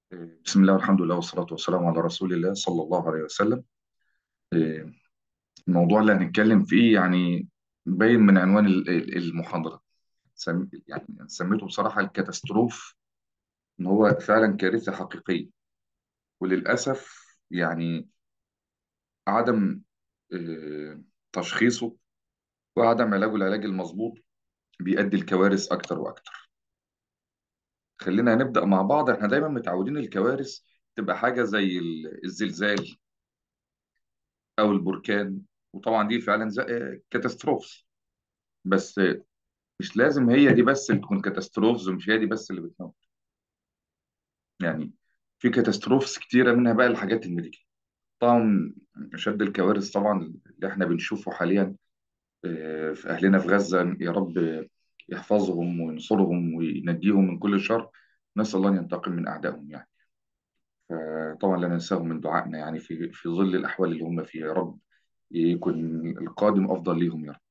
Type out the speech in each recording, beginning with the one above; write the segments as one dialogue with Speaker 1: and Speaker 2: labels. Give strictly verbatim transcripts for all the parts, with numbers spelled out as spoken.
Speaker 1: بسم الله والحمد لله والصلاة والسلام على رسول الله صلى الله عليه وسلم. إيه، الموضوع اللي هنتكلم فيه يعني باين من عنوان ال- ال- المحاضرة. سم- يعني سميته بصراحة الكاتاستروف، إن هو فعلا كارثة حقيقية. وللأسف يعني عدم إيه، تشخيصه وعدم علاجه العلاج المظبوط بيؤدي لكوارث أكتر وأكتر. خلينا نبدأ مع بعض. احنا دايما متعودين الكوارث تبقى حاجة زي ال- الزلزال أو البركان، وطبعا دي فعلا زي كاتاستروف. بس مش لازم هي دي بس اللي تكون كاتاستروفز، ومش هي دي بس اللي بتموت. يعني في كاتاستروفز كتيرة، منها بقى الحاجات الميديكال. طبعا أشد الكوارث طبعا اللي احنا بنشوفه حاليا، آه، في أهلنا في غزة. يا رب يحفظهم وينصرهم وينجيهم من كل شر. نسأل الله أن ينتقم من أعدائهم يعني. فطبعا لا ننساهم من دعائنا، يعني في في ظل الأحوال اللي هم فيها. يا رب يكون القادم أفضل ليهم يا رب.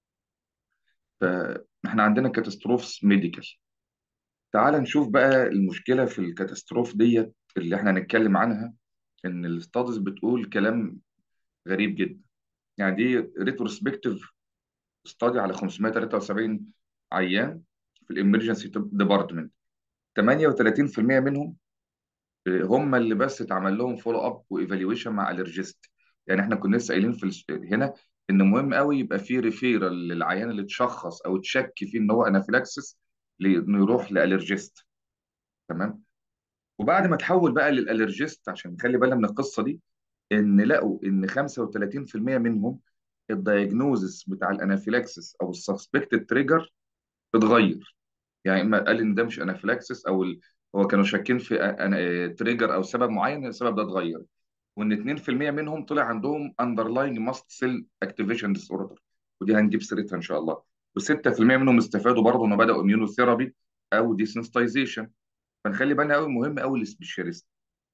Speaker 1: فاحنا عندنا كاتاستروفز ميديكال. تعال نشوف بقى المشكلة في الكاتاستروف ديت اللي احنا هنتكلم عنها. ان الاستادز بتقول كلام غريب جدا. يعني دي ريتروسبكتيف استادي على خمسمائة وثلاثة وسبعين عيان في الامرجنسي ديبارتمنت. ثمانية وثلاثين في المية منهم آه، هم اللي بس اتعمل لهم فولو اب وايفالويشن مع الرجست. يعني احنا كنا لسه قايلين في الس- هنا ان مهم قوي يبقى في ريفيرال للعيان اللي اتشخص او اتشك فيه ان هو انافيلاكسس، انه يروح لالرجست. تمام. وبعد ما تحول بقى للالرجيست، عشان نخلي بالنا من القصه دي، ان لقوا ان خمسة وثلاثين في المية منهم الدايجنوزس بتاع الانافيلاكسس او السسبكتد تريجر اتغير. يعني اما قال ان ده مش انافيلاكسس او ال... هو كانوا شاكين في تريجر او سبب معين، السبب ده اتغير. وان اتنين في المية منهم طلع عندهم underlying mast cell activation disorder، ودي هنجيب سيرتها ان شاء الله. و6% منهم استفادوا برضه انه بداوا immunotherapy او ديسنسيتايزيشن. فنخلي بالنا قوي، مهم قوي السبيشاليست.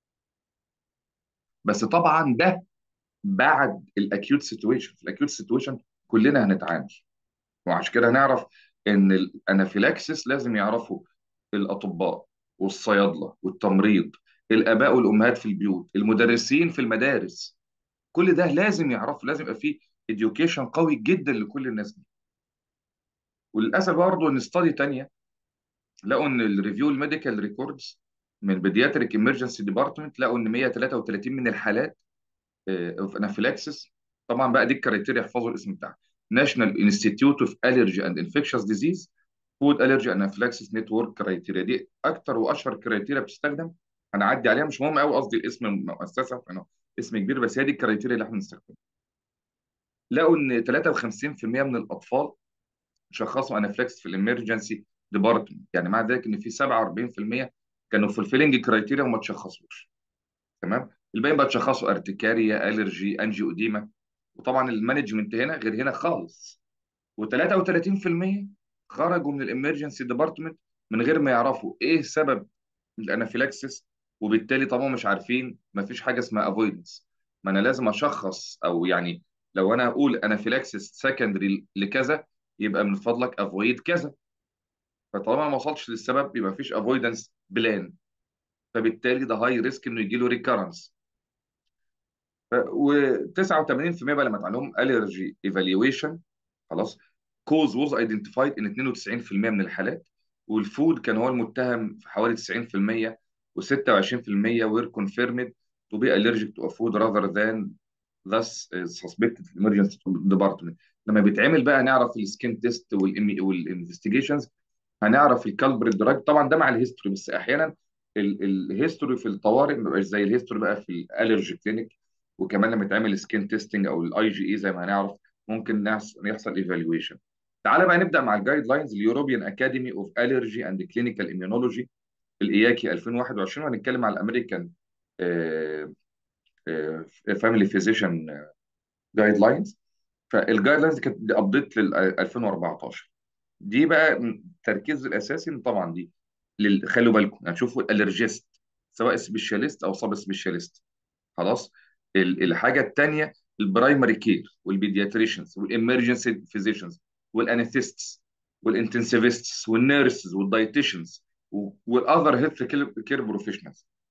Speaker 1: بس طبعا ده بعد الاكيوت سيتويشن. في الاكيوت سيتويشن كلنا هنتعامل. وعشان كده هنعرف ان الانافيلاكسس لازم يعرفوا الاطباء والصيادله والتمريض، الاباء والامهات في البيوت، المدرسين في المدارس. كل ده لازم يعرفوا، لازم يبقى فيه education قوي جدا لكل الناس دي. وللاسف برضه ان استادي تانيه لقوا ان الريفيو الميديكال ريكوردز من بيدياتريك امرجنسي ديبارتمنت، لقوا ان مية وثلاثة وثلاثين من الحالات اوف انافيلاكسس. طبعا بقى دي الكرايتيريا، احفظوا الاسم بتاعها: ناشونال انستيتيوت اوف الرجي اند انفكشوس ديزيز فود الرجي انافيلاكسس نتورك كرايتيريا. دي اكتر واشهر كرايتيريا بتستخدم. هنعدي عليها، مش مهم قوي قصدي الاسم المؤسسه، لأنه اسم كبير، بس هي دي الكرايتيريا اللي احنا بنستخدمها. لقوا ان ثلاثة وخمسين في المية من الاطفال شخصوا انافيلاكسس في الامرجنسي ديبارتمنت. يعني مع ذلك ان في سبعة وأربعين في المية كانوا فولفيلنج كرايتيريا وما تشخصوش. تمام. الباقيين بقى تشخصوا ارتكاريا، الرجي، انجيو اديما. وطبعا المانجمنت هنا غير هنا خالص. و33% خرجوا من الامرجنسي ديبارتمنت من غير ما يعرفوا ايه سبب الانافيلاكسس. وبالتالي طبعا مش عارفين، ما فيش حاجه اسمها افويدنس. ما انا لازم اشخص، او يعني لو انا اقول انافيلاكسس سكندري لكذا، يبقى من فضلك افويد كذا. فطالما ما وصلتش للسبب يبقى مفيش افويدنس بلان. فبالتالي ده هاي ريسك انه يجي له ريكارنس. و89% بقى لما اتعلمهم الرجي ايفالويشن، خلاص، كوز ووز ايدنتيفايد ان اتنين وتسعين في المية من الحالات. والفود كان هو المتهم في حوالي تسعين في المية. و26% وير كونفيرمد تو بي الرجيك تو فود راذر ذان thus suspected في emergency department. لما بيتعمل بقى نعرف السكين تيست والانفستيجيشنز، هنعرف الكالبريت دراج. طبعا ده مع الهيستوري، بس احيانا الهيستوري في الطوارئ ما بيبقاش زي الهيستوري بقى في الالرجي كلينيك. وكمان لما يتعمل سكين تيستنج او الاي جي اي زي ما هنعرف، ممكن نحص- يحصل ايفالويشن. تعال بقى نبدا مع الجايد لاينز اليوروبيان اكاديمي اوف الرجي اند كلينيكال اميونولوجي، الاياكي ألفين وواحد وعشرين. وهنتكلم على الامريكان فاميلي فيزيشن جايد لاينز. فالجايد لاينز كانت ابديت لل ألفين وأربعتاشر. دي بقى التركيز الاساسي إن طبعا دي لل... خلوا بالكم يعني شوفوا الالرجيست، سواء سبيشاليست او سب سبيشاليست. خلاص. ال- الحاجه الثانيه البرايمري كير والبيدياتريشنز والامرجنسي فيزيشنز والانستيستس والانتنسيفيستس والنيرسز والدايتيشنز والاذر هيلث كير بروفيشنالز.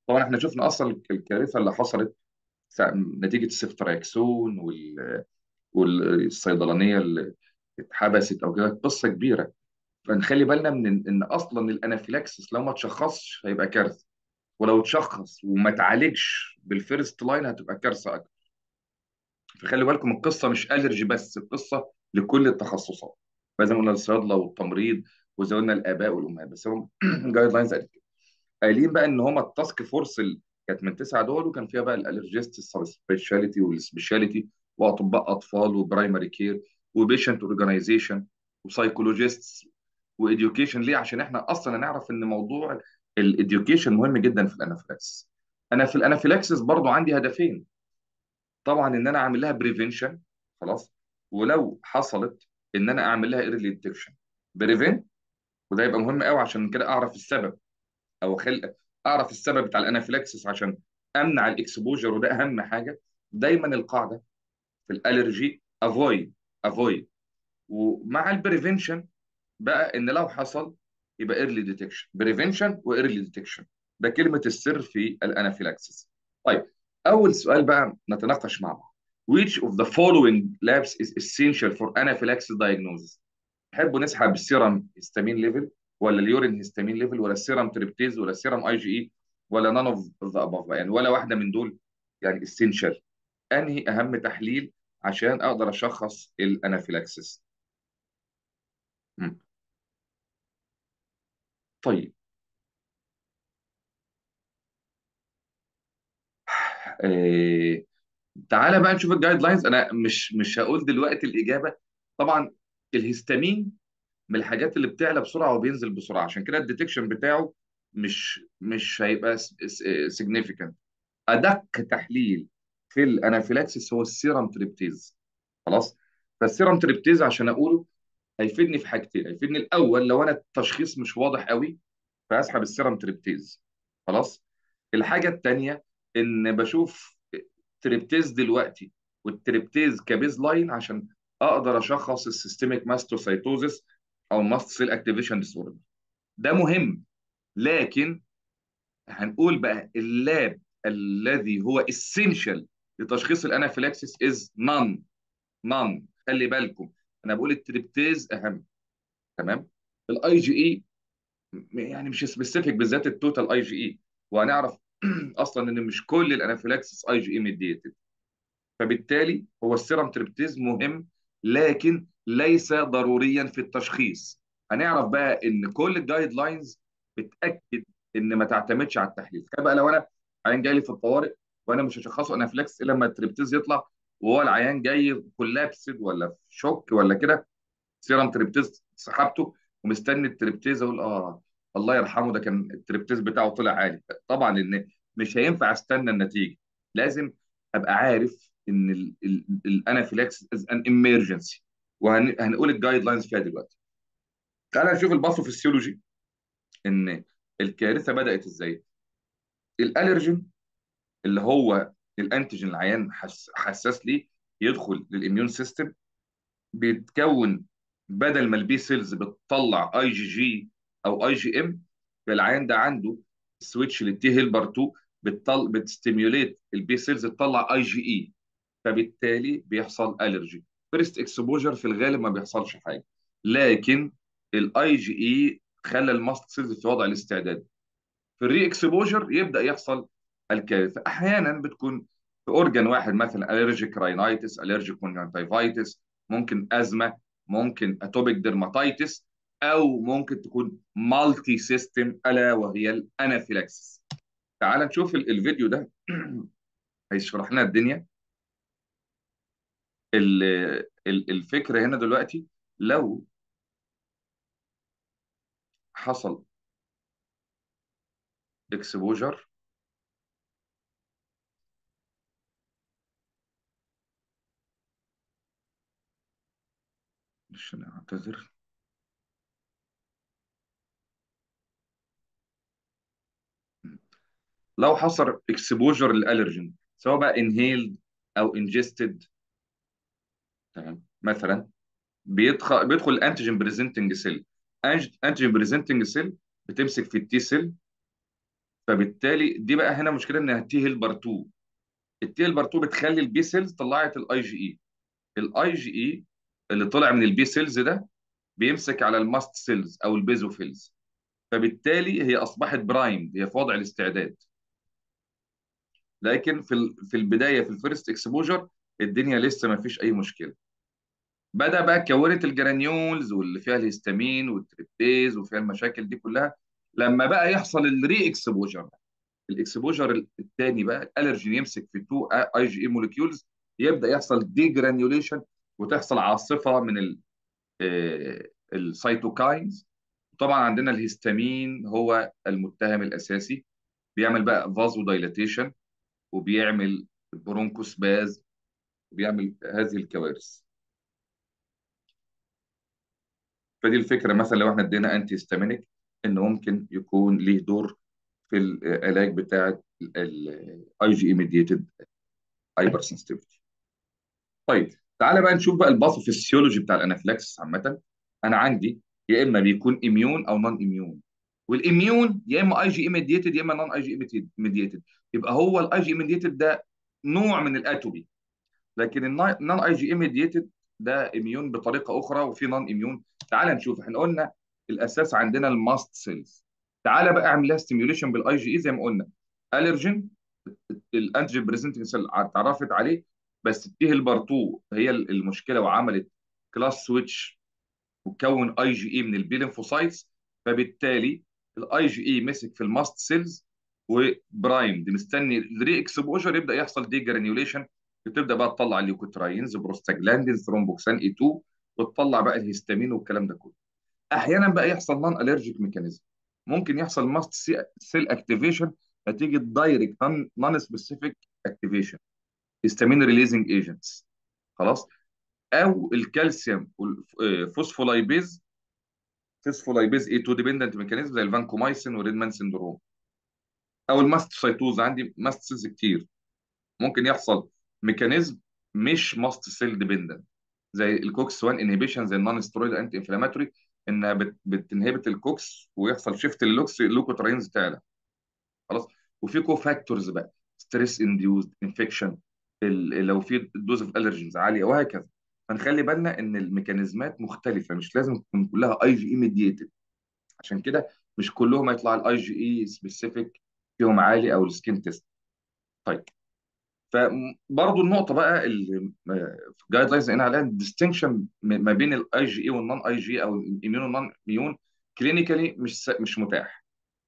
Speaker 1: طبعا احنا شفنا اصلا الكارثه اللي حصلت سا- نتيجه السيفتراكسون وال- والصيدلانيه اللي اتحبست او كده، قصه كبيره. فنخلي بالنا من ان إن اصلا الانافيلاكسس لو ما تشخصش هيبقى كارثه، ولو تشخص وما تعالجش بالفيرست لاين هتبقى كارثه اكبر. فخلي بالكم القصه مش الرجي بس، القصه لكل التخصصات، فزي ما قلنا الصيادله والتمريض، وزي ما قلنا الاباء والامهات. بس هم جايد لاينز قايلين بقى ان هم التاسك فورس اللي كانت من تسع دول، وكان فيها بقى الالرجيست، السب سبيشاليتي والسبيشاليتي، واطباء اطفال وبرايمري كير وبيشنت اورجانيزيشن وسايكولوجيستس واديوكيشن. ليه؟ عشان احنا اصلا نعرف ان موضوع الاديوكيشن مهم جدا في الانافيلاكسس. انا في الانافيلاكسس برضو عندي هدفين. طبعا ان انا اعمل لها بريفنشن، خلاص، ولو حصلت ان انا اعمل لها ايرلي ديتكشن. بريفنت، وده يبقى مهم قوي عشان كده اعرف السبب، او خل... اعرف السبب بتاع الانافيلاكسس عشان امنع الاكسبوجر، وده اهم حاجه. دايما القاعده في الالرجي افويد افويد، ومع البريفنشن بقى ان لو حصل يبقى ايرلي ديتكشن. بريفنشن وايرلي ديتكشن، ده كلمه السر في الانافيلاكسس. طيب، اول سؤال بقى نتناقش مع بعض. which of the following labs is essential for anaphylaxis diagnosis؟ تحبوا نسحب السيرم هيستامين ليفل، ولا اليورين هيستامين ليفل، ولا السيرم تريبتيز، ولا السيرم اي جي اي، ولا نان اوف ذا اباف؟ يعني ولا واحده من دول يعني اسينشال. انهي اهم تحليل عشان اقدر اشخص الانافيلاكسس؟ مم. طيب، آه... تعالى بقى نشوف الجايد لاينز. انا مش مش هقول دلوقتي الاجابه. طبعا الهستامين من الحاجات اللي بتعلى بسرعه وبينزل بسرعه، عشان كده الديتكشن بتاعه مش مش هيبقى سيجنيفيكانت. ادق تحليل في الانافيلاكسيس هو السيرم تريبتيز. خلاص. فالسيرم تريبتيز عشان اقوله هيفيدني في حاجتين. هيفيدني الاول لو انا التشخيص مش واضح قوي فاسحب السيرم تريبتيز. خلاص. الحاجه الثانيه ان بشوف تريبتيز دلوقتي والتريبتيز كبيز لاين عشان اقدر اشخص السيستميك ماستوسايتوزس او ماست سيل اكتيفيشن ديسوردر. ده مهم. لكن هنقول بقى اللاب الذي هو essential لتشخيص الانافيلاكسيس از نون. نون، خلي بالكم. انا بقول التريبتيز اهم. تمام. الاي جي اي يعني مش سبيسيفيك، بالذات التوتال اي جي اي. وهنعرف اصلا ان مش كل الانافيلاكسيس اي جي اي ميديتد. فبالتالي هو السيرم تريبتيز مهم، لكن ليس ضروريا في التشخيص. هنعرف بقى ان كل الجايد لاينز بتاكد ان ما تعتمدش على التحليل. فبقى لو انا عيان جاي لي في الطوارئ وانا مش هشخصه انافلاكس الا لما التريبتيز يطلع، وهو العيان جاي كولابسد ولا في شوك ولا كده، سيرم تريبتيز سحبته ومستني التريبتيز، اقول اه الله يرحمه ده كان التريبتيز بتاعه طلع عالي. طبعا ان مش هينفع استنى النتيجه، لازم ابقى عارف ان الانافيلاكس از ان امرجنسي. وهنقول الجايد لاينز فيها دلوقتي. تعالى نشوف الباثوفيسيولوجي، ان الكارثه بدات ازاي. الالرجين اللي هو الانتيجين العيان حس حساس ليه يدخل للاميون سيستم، بيتكون بدل ما البي سيلز بتطلع اي جي جي او اي جي ام، العيان ده عنده سويتش للتي هيلبر اتنين، بتطل بتستيميوليت البي سيلز تطلع اي جي اي، فبالتالي بيحصل الرجي. فيرست اكسبوجر في الغالب ما بيحصلش حاجه، لكن الاي جي اي خلى الماست سيلز في وضع الاستعداد. في الري اكسبوجر يبدا يحصل الكارثه. احيانا بتكون في اورجان واحد، مثلا الرجيك راينايتس، الرجيك كونجنتيفايتس، ممكن ازمه، ممكن اتوبيك ديرماتيتس، او ممكن تكون مالتي سيستم الا وهي الانافيلاكسس. تعال نشوف ال- الفيديو ده هيشرح لنا الدنيا. ال- ال- الفكره هنا دلوقتي، لو حصل اكسبوجر، مش أنا اعتذر. لو حصل اكسبوجر للالرجين سواء بقى انهيلد او انجستد، تمام، مثلا بيدخل بيدخل الانتيجين بريزنتنج سيل. انتيجين بريزنتنج سيل بتمسك في التي سيل فبالتالي دي بقى هنا مشكله انها تي هيلبر اتنين. التي هيلبر اتنين بتخلي البي سيلز طلعت الاي جي اي. الاي جي اي اللي طلع من البي سيلز ده بيمسك على الماست سيلز او البيزوفيلز، فبالتالي هي اصبحت برايمد، هي في وضع الاستعداد. لكن في ال- في البدايه في الفيرست اكسبوجر الدنيا لسه ما فيش اي مشكله. بدا بقى كونت الجرانيولز واللي فيها الهستامين والتريبتيز وفيها المشاكل دي كلها. لما بقى يحصل الري اكسبوجر، الاكسبوجر الثاني بقى الالرجين يمسك في اتنين اي جي اي موليكيولز، يبدا يحصل دي جرانيوليشن وتحصل عاصفه من ال- آه، السيتوكاينز. طبعا عندنا الهستامين هو المتهم الاساسي، بيعمل بقى فازو دايلاتيشن وبيعمل برونكوسباز وبيعمل هذه الكوارث. فدي الفكره، مثلا لو احنا ادينا انتي هيستامينيك انه ممكن يكون ليه دور في العلاج بتاع الاي جي اي ميديتد هايبر سنسيتيفيتي. طيب تعالى بقى نشوف بقى الباثوفيسيولوجي بتاع الانافلاكسس عامه. انا عندي يا اما بيكون اميون او نون اميون، والاميون يا اما اي جي اي ميديتد يا اما نون اي جي اي ميديتد. يبقى هو الاي جي اي ميديتد ده نوع من الاتوبي، لكن النون اي جي اي ميديتد ده اميون بطريقه اخرى وفي نون اميون. تعال نشوف، احنا قلنا الاساس عندنا الماست سيلز. تعال بقى اعمل لها ستيميوليشن بالاي جي اي زي ما قلنا. الرجين، الانتيجين بريزنتنج سيل اتعرفت عليه، بس التي هيلبر اتنين هي المشكله وعملت كلاس سويتش وكون اي جي اي من البي ليمفوسايتس. فبالتالي الاي جي اي مسك في الماست سيلز وبرايمد مستني الري اكسبوجر يبدا يحصل دي جرانيوليشن، بتبدا بقى تطلع اليوكوتراينز بروستاجلاندينز ثرومبوكسان اي اتنين، وتطلع بقى الهستامين والكلام ده كله. احيانا بقى يحصل نون الرجيك ميكانيزم، ممكن يحصل ماست سيل اكتيفيشن نتيجه دايركت نون سبيسيفيك اكتيفيشن هيستامين ريليزنج ايجنتس. خلاص. او الكالسيوم والفوسفولايبيز فوسفولايبيز اي اتنين ديبندنت ميكانيزم زي الفانكومايسين وريدمان سندروم. او الماستوسايتوز، عندي ماست سيلز كتير، ممكن يحصل ميكانيزم مش ماست سيل ديبندنت زي الكوكس واحد انهبيشن، زي النون سترويد انتي انفلاماتوري، انها بت بتنهبت الكوكس ويحصل شيفت للوكس اللوكوترينز تعلى. خلاص. وفي كو فاكتورز بقى، ستريس انديوزد انفكشن، لو في دوز اوف الرجينز عاليه وهكذا. فنخلي بالنا ان الميكانيزمات مختلفه، مش لازم تكون كلها اي جي اي ميديتد. عشان كده مش كلهم هيطلع الاي جي اي سبيسيفيك فيهم عالي او السكين تيست. طيب، فبرضه النقطه بقى اللي في الجايد لاينز هنا عليها الديستنكشن ما بين الاي جي اي والنون اي جي او الاميون والنون اميون كلينيكالي مش س- مش متاح.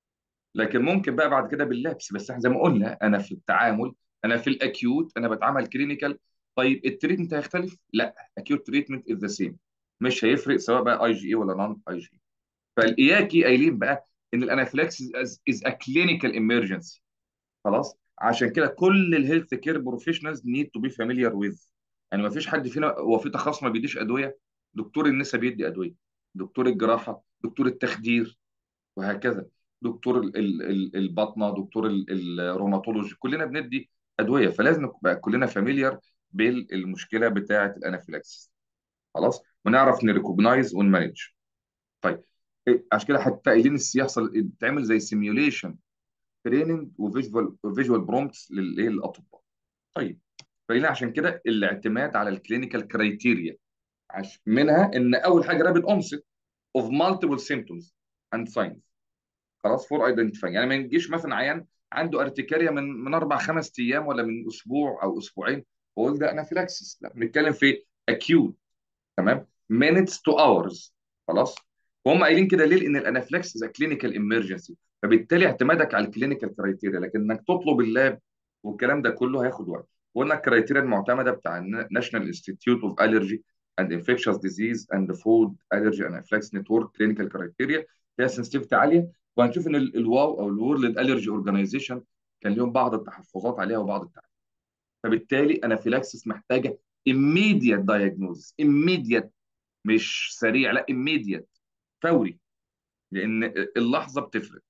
Speaker 1: لكن ممكن بقى بعد كده باللابس، بس احنا زي ما قلنا انا في التعامل، انا في الاكيوت انا بتعامل كلينيكال. طيب التريتمنت هيختلف؟ لا، اكيوت تريتمنت از ذا سيم، مش هيفرق سواء بقى اي جي اي ولا نون اي جي. فالاياكي قايلين بقى ان الانافلاكسيس از ا كلينيكال ايمرجنسي. خلاص. عشان كده كل الهيلث كير بروفيشنالز نيد تو بي فاميليار ويز. يعني ما فيش حد فينا هو في تخصص ما بيديش ادويه. دكتور النساء بيدي ادويه، دكتور الجراحه، دكتور التخدير، وهكذا. دكتور ال- ال- ال- الباطنه، دكتور ال- الروماتولوجي، كلنا بندي ادويه. فلازم نبقى كلنا فاميليار بالمشكله بتاعه الانافيلاكسيس. خلاص، ونعرف نريكوجنايز ونمانج. طيب، إيه، عشان كده حتى قايلين الس- يحصل تعمل زي سيميوليشن تريننج وفيجوال وفيجوال برومبتس للايه للاطباء. طيب، فقايلين عشان كده الاعتماد على الكلينيكال كرايتيريا، عش منها ان اول حاجه رابid onset of multiple symptoms and signs. خلاص، فور ايدنتيفاينج. يعني ما يجيش مثلا عيان عنده ارتكاريا من من اربع خمس ايام ولا من اسبوع او اسبوعين واقول ده انافيلاكسيس. لا، بنتكلم في acute. تمام، minutes to hours. خلاص. وهم قايلين كده ليه؟ لان الانافلاكس كلينيكال ايمرجنسي، فبالتالي اعتمادك على الكلينيكال كرايتيريا، لكن انك تطلب اللاب والكلام ده كله هياخد وقت. وقلنا الكرايتيريا المعتمده بتاع الناشونال انستيتيوت اوف الرجي اند انفكشوس ديزيز اند فود الرجي انافلاكس نتورك كلينيكال كرايتيريا فيها سنسيتيفيتي عاليه. وهنشوف ان ال- الواو او الورلد الرجي اورجانيزيشن كان لهم بعض التحفظات عليها وبعض التعليمات. فبالتالي انافيلاكسس محتاجه immediate diagnosis، immediate، مش سريع، لا immediate، فوري، لان اللحظه بتفرق.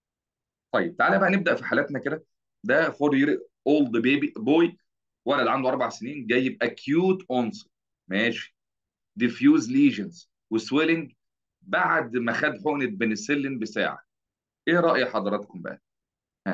Speaker 1: طيب تعالى بقى نبدا في حالاتنا كده. ده فور يير اولد بيبي بوي، ولد عنده اربع سنين جايب اكيوت اونس، ماشي، ديفيوز ليجنز وسويلنج بعد ما خد حقنه بنسلين بساعه. ايه راي حضراتكم بقى؟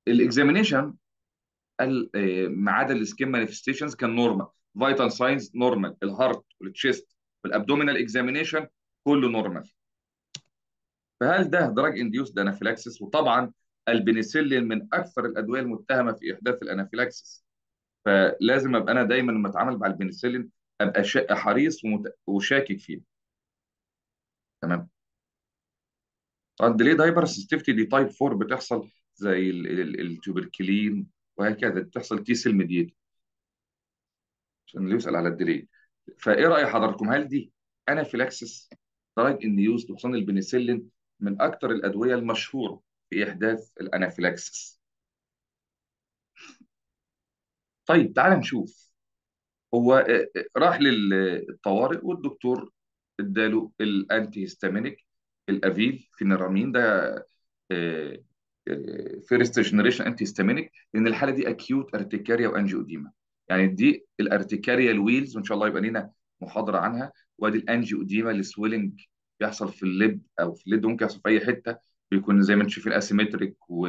Speaker 1: الاكزامينيشن قال آه، ما عدا السكين مانيفستيشنز كان نورمال، فيتال ساينز نورمال، الهارت والتشيست والابدومينال اكزامينيشن كله نورمال. فهل ده دراج انديوسد انافيلاكسس؟ وطبعا البنسلين من اكثر الادويه المتهمه في احداث الانافيلاكسس، فلازم ابقى انا دايما لما اتعامل مع البنسلين ابقى شا- حريص ومت... وشاكك فيه. تمام. طب ليه دايبر سيستفتي دي تايب أربعة بتحصل زي ال- ال- التوبركلين وهكذا، بتحصل تي سيل ميديت، عشان اللي يسال على الديلي. فايه راي حضراتكم، هل دي انافيلاكسس؟ دراج انديوسد، خصوصا البنسلين من اكثر الادويه المشهوره في احداث الانافيلاكسس. طيب تعال نشوف. هو آه، آه، راح للطوارئ والدكتور اداله الانتي هيستامينيك، الافيل فينرامين ده، فيرست جنريشن انتي هيستامينيك، لان الحاله دي اكيوت ارتكاريا وانجيوديما. يعني دي الارتكاريا الويلز، وان شاء الله يبقى لنا محاضره عنها. وادي الانجيوديما السويلنج، بيحصل في اللب او في الليد، ممكن يحصل في اي حته، بيكون زي ما انت شايفين اسيمتريك و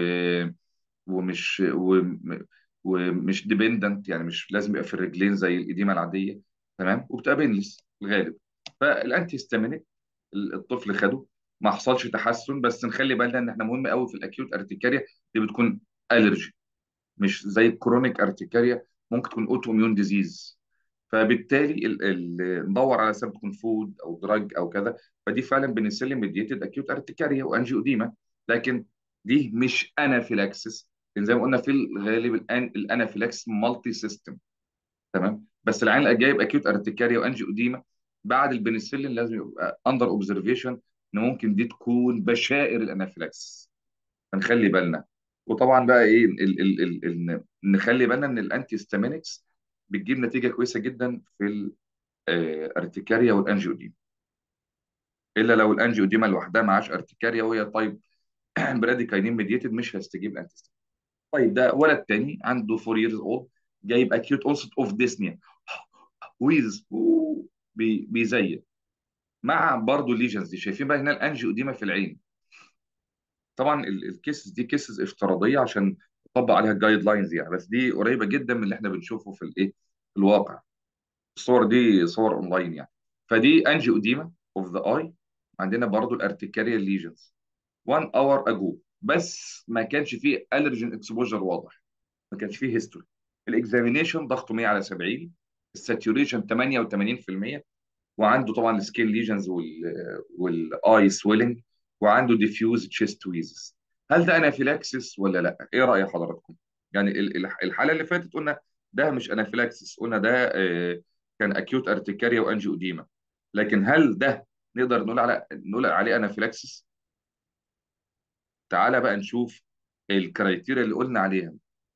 Speaker 1: ومش وم- ومش ديبندنت، يعني مش لازم يبقى في الرجلين زي الإديمة العادية. تمام. وبتبقى بينلس في الغالب. فالانتي هيستامينيك الطفل خده، ما حصلش تحسن، بس نخلي بالنا ان احنا مهم قوي في الاكيوت ارتكاريا دي بتكون الرجي، مش زي الكرونيك ارتكاريا ممكن تكون اوتو اميون ديزيز. فبالتالي ال ال ندور على سبب تكون فود او دراج او كذا. فدي فعلا بنسلم ميديتد اكيوت ارتكاريا وانجيوديما، لكن دي مش انافيلاكسس، لان زي ما قلنا في الغالب الان الانافيلاكس مالتي سيستم. تمام. بس العين اللي جايب اكيوت ارتكاريا وانجيوديما بعد البنسلين لازم يبقى اندر اوبزرفيشن، ان ممكن دي تكون بشائر الانافيلاكسس، فنخلي بالنا. وطبعا بقى ايه ال ال ال ال نخلي بالنا ان الانتي هيستامينكس بتجيب نتيجه كويسه جدا في الارتكاريا والانجيوديما، الا لو الانجيوديما لوحدها معاش ارتكاريا وهي طيب براديكاينين ميديتد مش هيستجيب انتي هيستامينكس. طيب ده ولد تاني عنده أربعة years old، جايب اكيوت اونست اوف ديسنيا ويز بي بيزيد، مع برضه الليجنز دي. شايفين بقى هنا الانجيوديما في العين. طبعا الكيسز دي كيسز افتراضيه عشان نطبق عليها الجايد لاينز يعني، بس دي قريبه جدا من اللي احنا بنشوفه في الايه، في الواقع. الصور دي صور اونلاين يعني. فدي انجيوديما اوف ذا اي. عندنا برضو الارتكاريال ليجنز واحد اور اجو، بس ما كانش فيه الرجين اكسبوجر واضح، ما كانش فيه هيستوري. الاكزامينيشن ضغطه مية على سبعين، الساتوريشن ثمانية وثمانين في المية، وعنده طبعا السكين ليجنز والاي سويلنج، وعنده ديفيوز تشيست ويزز. هل ده انافيلاكسس ولا لا؟ ايه راي حضراتكم؟ يعني ال- ال- الحاله اللي فاتت قلنا ده مش انافيلاكسس، قلنا ده آه، كان اكيوت ارتكاريا وانجيوديما، لكن هل ده نقدر نقول على نقول عليه انافيلاكسس؟ تعالى بقى نشوف الكرايتيريا اللي قلنا عليها.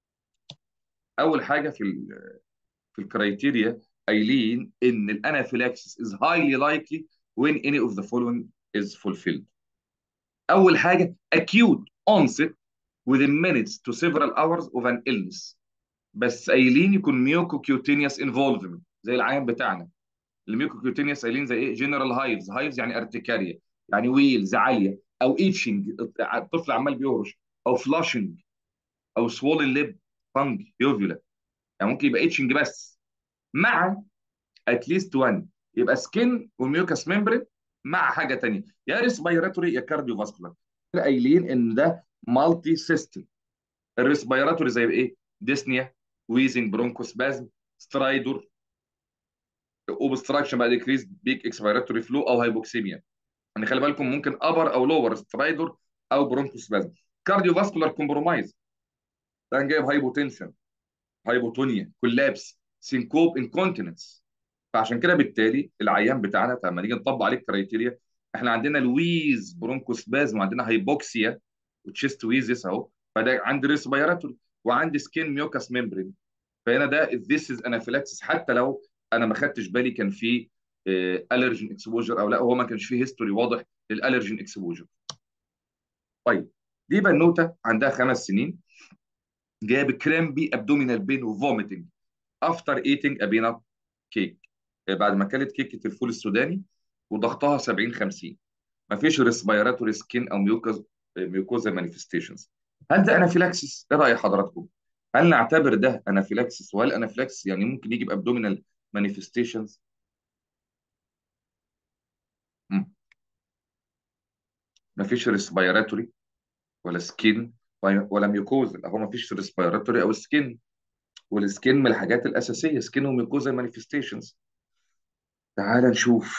Speaker 1: اول حاجه في ال في الكرايتيريا قايلين ان الانافيلاكسس is highly likely when any of the following is fulfilled. اول حاجه acute onset within minutes to several hours of an illness، بس قايلين يكون ميوكوكيوتينيوس انفولفمنت زي العيان بتاعنا. الميوكوكيوتينيوس قايلين زي ايه؟ جنرال هايفز، هايفز يعني ارتكاريا، يعني ويلز عاليه، او ايتشنج الطفل عمال بيهرش، او فلاشنج، او سوولن ليب، فانج يوفيولا، يعني ممكن يبقى ايتشنج بس مع اتليست واحد، يبقى سكين وميوكاس ممبرين مع حاجه تانيه، يا ريسبيراتوري يا كارديو فاسكولار. قايلين ان ده مالتي سيستم. الريسبيراتوري زي ايه؟ ديسنيا، ويزنج، برونكوسبازم، سترايدور، اوبستراكشن بقى ديكريز بيك اكسبيراتوري فلو، او هايبوكسيميا. يعني خلي بالكم ممكن ابر او لور سترايدور او برونكوسبازم. كارديو فاسكولار كومبرومايز، ده جايب هايبوتنشن، هايبوتونيا، كولابس، سينكوب، انكونتيننس. فعشان كده بالتالي العيان بتاعنا لما نيجي نطبق عليه الكرايتيريا، احنا عندنا لويز برونكوسبازم، وعندنا هايبوكسيا وتشيست ويزس اهو، فده عندي ريسبيراتوري، وعندي سكين ميوكاس ميمبرين. فهنا ده ذيس از انافيلاكسس، حتى لو انا ما خدتش بالي كان في الرجين اكسبوجر او لا، هو ما كانش فيه هيستوري واضح للالرجين اكسبوجر. طيب دي بنوته عندها خمس سنين، جايه بكرامبي ابدومينال بين وفوميتنج افتر ايتنج ابينات كيك، بعد ما اكلت كيكه الفول السوداني، وضغطها سبعين خمسين، ما فيش ريسبيراتوري سكين او ميوكوز ميوكوزا مانيفستيشنز. هل ده انافيلاكسس؟ ايه راي حضراتكم؟ هل نعتبر ده انافيلاكسس؟ وهل انافيلاكسس يعني ممكن يجي بابدومينال مانيفستيشنز؟ مفيش ريسبيراتوري ولا سكين ولا ميوكوزا، هو مفيش ريسبيراتوري او سكين. والسكين من الحاجات الاساسيه، سكين وميوكوزا مانيفستيشنز. تعال نشوف.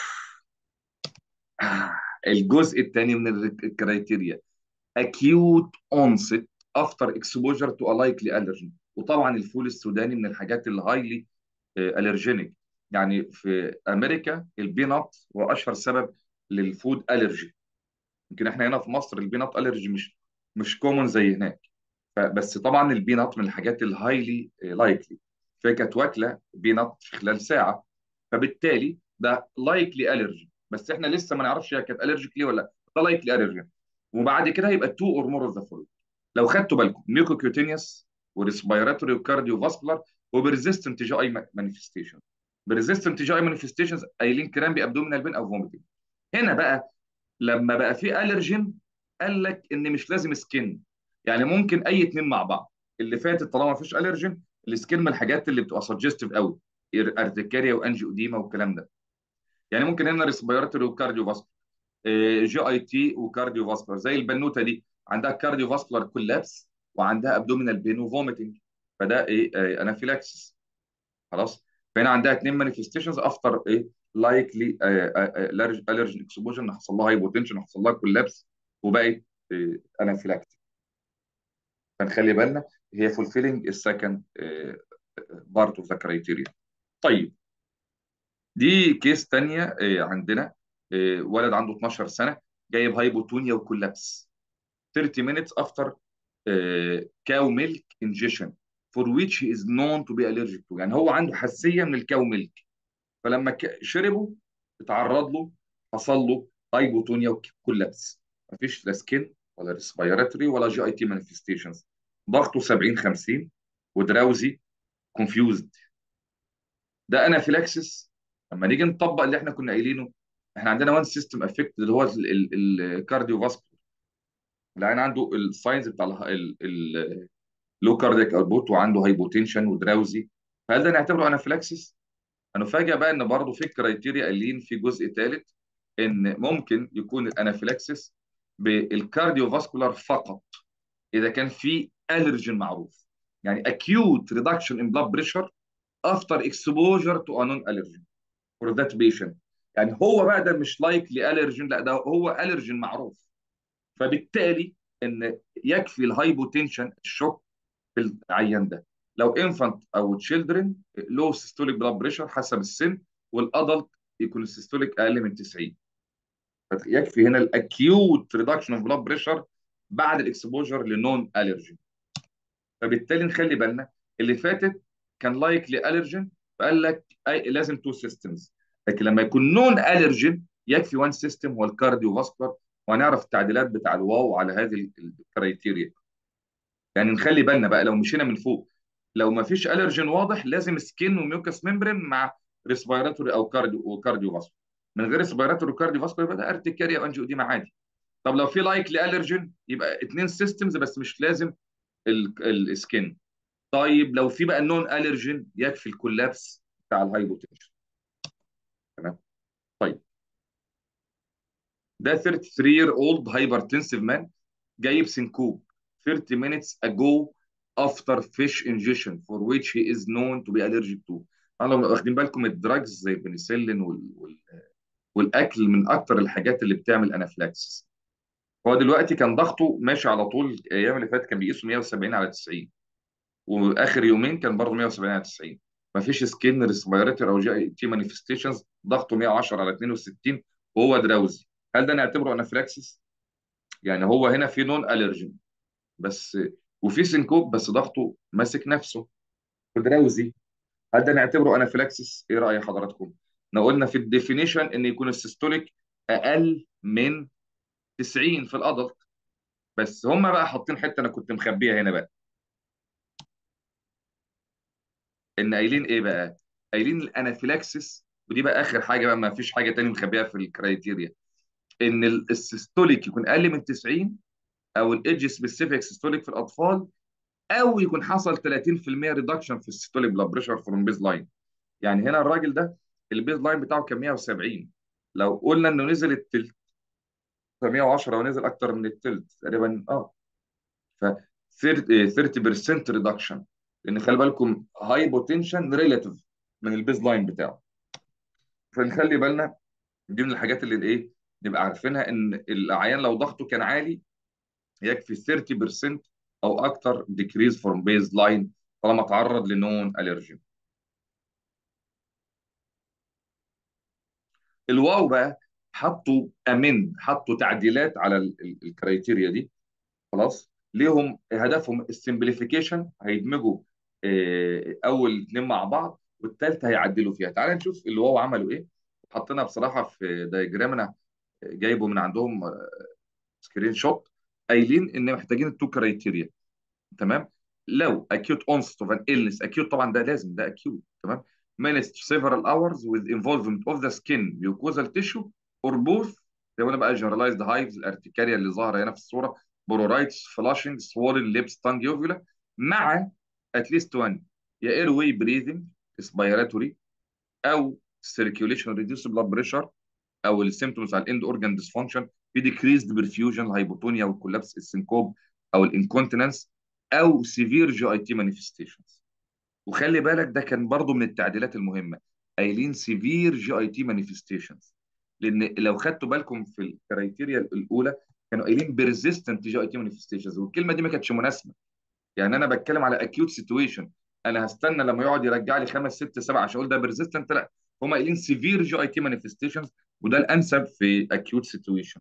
Speaker 1: آه. الجزء الثاني من الكرايتيريا: acute onset after exposure to a likely allergen. وطبعا الفول السوداني من الحاجات الهايلي الرجينيك. يعني في امريكا البينات هو اشهر سبب للفود الرجي. يمكن احنا هنا في مصر البينات الرجي مش مش كومون زي هناك. فبس طبعا البينات من الحاجات الهايلي لايكلي. فهي كانت واكله بينات في خلال ساعه، فبالتالي ده لايكلي الرجي. بس احنا لسه ما نعرفش هي كانت الرجيك ليه ولا لا. ده لايكلي الرجي. وبعد كده هيبقى تو اور مور اوف ذا فولو. لو خدتوا بالكم ميوكوكيوتينيوس وريسبيراتوري وكارديو فاسكولار وبريزيستنت جي اي مانيفستيشن. بريزيستنت جي اي مانيفستيشنز قايلين كرامبي ابدومينال بين او فوميتنج. هنا بقى لما بقى في الرجين قال لك ان مش لازم سكين. يعني ممكن اي اتنين مع بعض. اللي فاتت طالما ما فيش الرجين، السكين من الحاجات اللي بتبقى سجستيف قوي، ارتكاريا وانجيوديما والكلام ده. يعني ممكن هنا ريسبيراتوري وكارديو فاسكولار، جي اي تي وكارديو فاسكولار. زي البنوته دي عندها كارديو فاسكولار كولابس وعندها ابدومينال بين وفوميتنج. فده ايه؟ انافيلاكسس. خلاص. فهنا عندها اثنين مانيفستيشنز افتر ايه؟ لايكلي الرجن اكسبوجن، حصل لها هايبوتنشن، حصل لها كولابس، وبقت انافيلاكتيك. فنخلي بالنا هي فولفيلنج السكند بارت اوف ذا كرايتيريا. طيب، دي كيس تانية. آه، عندنا آه، ولد عنده اتناشر سنه جايب هايبوتونيا وكولابس ثيرتي minutes after uh, cow milk ingestion for which he is known to be allergic to. يعني هو عنده حساسيه من الكاو ميلك. فلما ك- شربه اتعرض له، حصل له هايبوتونيا وكولابس. مفيش لا سكين ولا ريسبيراتوري ولا جي اي تي مانيفستيشنز. ضغطه سبعين خمسين ودراوزي كونفيوزد. ده انافيلاكسس. لما نيجي نطبق اللي احنا كنا قايلينه، احنا عندنا وان سيستم افكت اللي هو الكارديو فاسكولار. العين عنده الساينز بتاع اللو كاردياك اوتبوت وعنده هايبوتنشن ودراوزي. فهل ده نعتبره انافيلاكسس؟ هنفاجئ بقى ان برضه في كرايتيريا قايلين في جزء ثالث ان ممكن يكون الانافيلاكسس بالكارديو فاسكولار فقط اذا كان في الرجين معروف. يعني acute reduction in blood pressure after exposure to a non-allergen for that patient. يعني هو بقى ده مش لايكلي الرجين، لا ده هو الرجين معروف. فبالتالي ان يكفي الهايبوتنشن الشوك في العيان ده. لو انفانت او تشيلدرن لو سيستوليك بلاد بريشر حسب السن، والادلت يكون السيستوليك اقل من تسعين. يكفي هنا الاكيوت ريدكشن اوف بلاد بريشر بعد الاكسبوجر لنون الرجين. فبالتالي نخلي بالنا اللي فاتت كان لايكلي الرجين، فقال لك أي لازم تو سيستمز. لكن لما يكون نون الرجين يكفي وان سيستم هو الكارديو فاسكولار. وهنعرف التعديلات بتاع الواو على هذه الكرايتيريا. يعني نخلي بالنا بقى لو مشينا من فوق، لو ما فيش الرجين واضح لازم سكين وميوكس ممبرين مع ريسبيراتوري او كارديو وكارديو فاسكولار. من غير ريسبيراتوري وكارديو فاسكولار يبقى ده ارتكاريا وانجيوديما عادي. طب لو في لايكلي الرجين يبقى اثنين سيستمز بس مش لازم السكين. طيب لو في بقى نون الرجين يكفي الكولابس بتاع الهايبوتنشن. تمام. طيب، ده ثيرتي ثري year old hypertensive man جايب سينكوب ثيرتي minutes ago after fish ingestion for which he is known to be allergic to. طبعا لو واخدين بالكم الدراجز زي البنسلين وال... وال... والاكل من اكتر الحاجات اللي بتعمل انافلاكسس. هو دلوقتي كان ضغطه ماشي على طول. الايام اللي فاتت كان بيقيسه مية وسبعين على تسعين، واخر يومين كان برضه مية وسبعين على تسعين. مفيش سكين ريسبيراتوري او جي تي مانيفستيشنز. ضغطه مية وعشرة على اتنين وستين وهو دراوزي. هل ده نعتبره انافلاكسس؟ يعني هو هنا في نون الرجين بس، وفي سنكوب بس ضغطه ماسك نفسه ودراوزي. هل ده نعتبره انافيلاكسس؟ ايه راي حضراتكم؟ احنا قلنا في الديفينيشن ان يكون السيستوليك اقل من تسعين في الادلت. بس هم بقى حاطين حته انا كنت مخبيها هنا بقى. ان قايلين ايه بقى؟ قايلين الانافيلاكسس، ودي بقى اخر حاجه بقى، ما فيش حاجه تاني مخبيها في الكرايتيريا. ان ال- السيستوليك يكون اقل من تسعين او الايدج سبيسيفيك سيستوليك في الاطفال، او يكون حصل ثلاثين في المية ريدكشن في السيستوليك بلاد بريشر فروم بيز لاين. يعني هنا الراجل ده البيز لاين بتاعه كان مية وسبعين، لو قلنا انه نزل التلت مية وعشرة ونزل اكتر من التلت تقريبا، اه ف ثلاثين بالمية ريدكشن، لان خلي بالكم هايبوتنشن ريلاتيف من البيز لاين بتاعه. فنخلي بالنا، دي من الحاجات اللي ايه نبقى عارفينها، ان العيان لو ضغطه كان عالي يكفي ثلاثين بالمية او اكتر ديكريز فروم بيز لاين طالما تعرض لنون الرجين. الواو بقى حطوا امن حطوا تعديلات على ال- ال- الكرايتيريا دي. خلاص، ليهم هدفهم السمبليفيكيشن، هيدمجوا آه، اول اتنين مع بعض والثالثه هيعدلوا فيها. تعال نشوف اللي هو عملوا ايه. حطينا بصراحه في دايجرام انا جايبه من عندهم سكرين شوت، قايلين ان محتاجين التو كرايتيريا. تمام. لو acute onset of an illness acute طبعا ده لازم ده acute. تمام. managed several hours with involvement of the skin mucosal tissue or both. زي ما انا بقى generalized hives الارتكاريا اللي ظاهره هنا في الصوره، برورايتس flushing swollen lips tongue uvula، مع at least one يا airway breathing respiratory او circulation reduced blood pressure او السيمتومز على الاند اورجان ديسفانكشن، في ديكريزد برفيوجن الهايبوتونيا والكولابس السنكوب او الانكونتيننس او سيفير جي اي تي مانيفستيشنز. وخلي بالك ده كان برضو من التعديلات المهمه، قايلين سيفير جي اي تي مانيفستيشنز، لان لو خدتوا بالكم في الكرايتيريا الاولى كانوا قايلين بيرزيستنت جي اي تي مانيفستيشنز، والكلمه دي ما كانتش مناسبه. يعني انا بتكلم على اكيوت سيتويشن، انا هستنى لما يقعد يرجع لي خمس ست سبع عشان اقول ده بيرزيستنت؟ لا، هم قايلين سيفير جي اي تي مانيفستيشنز، وده الانسب في اكيوت سيتويشن.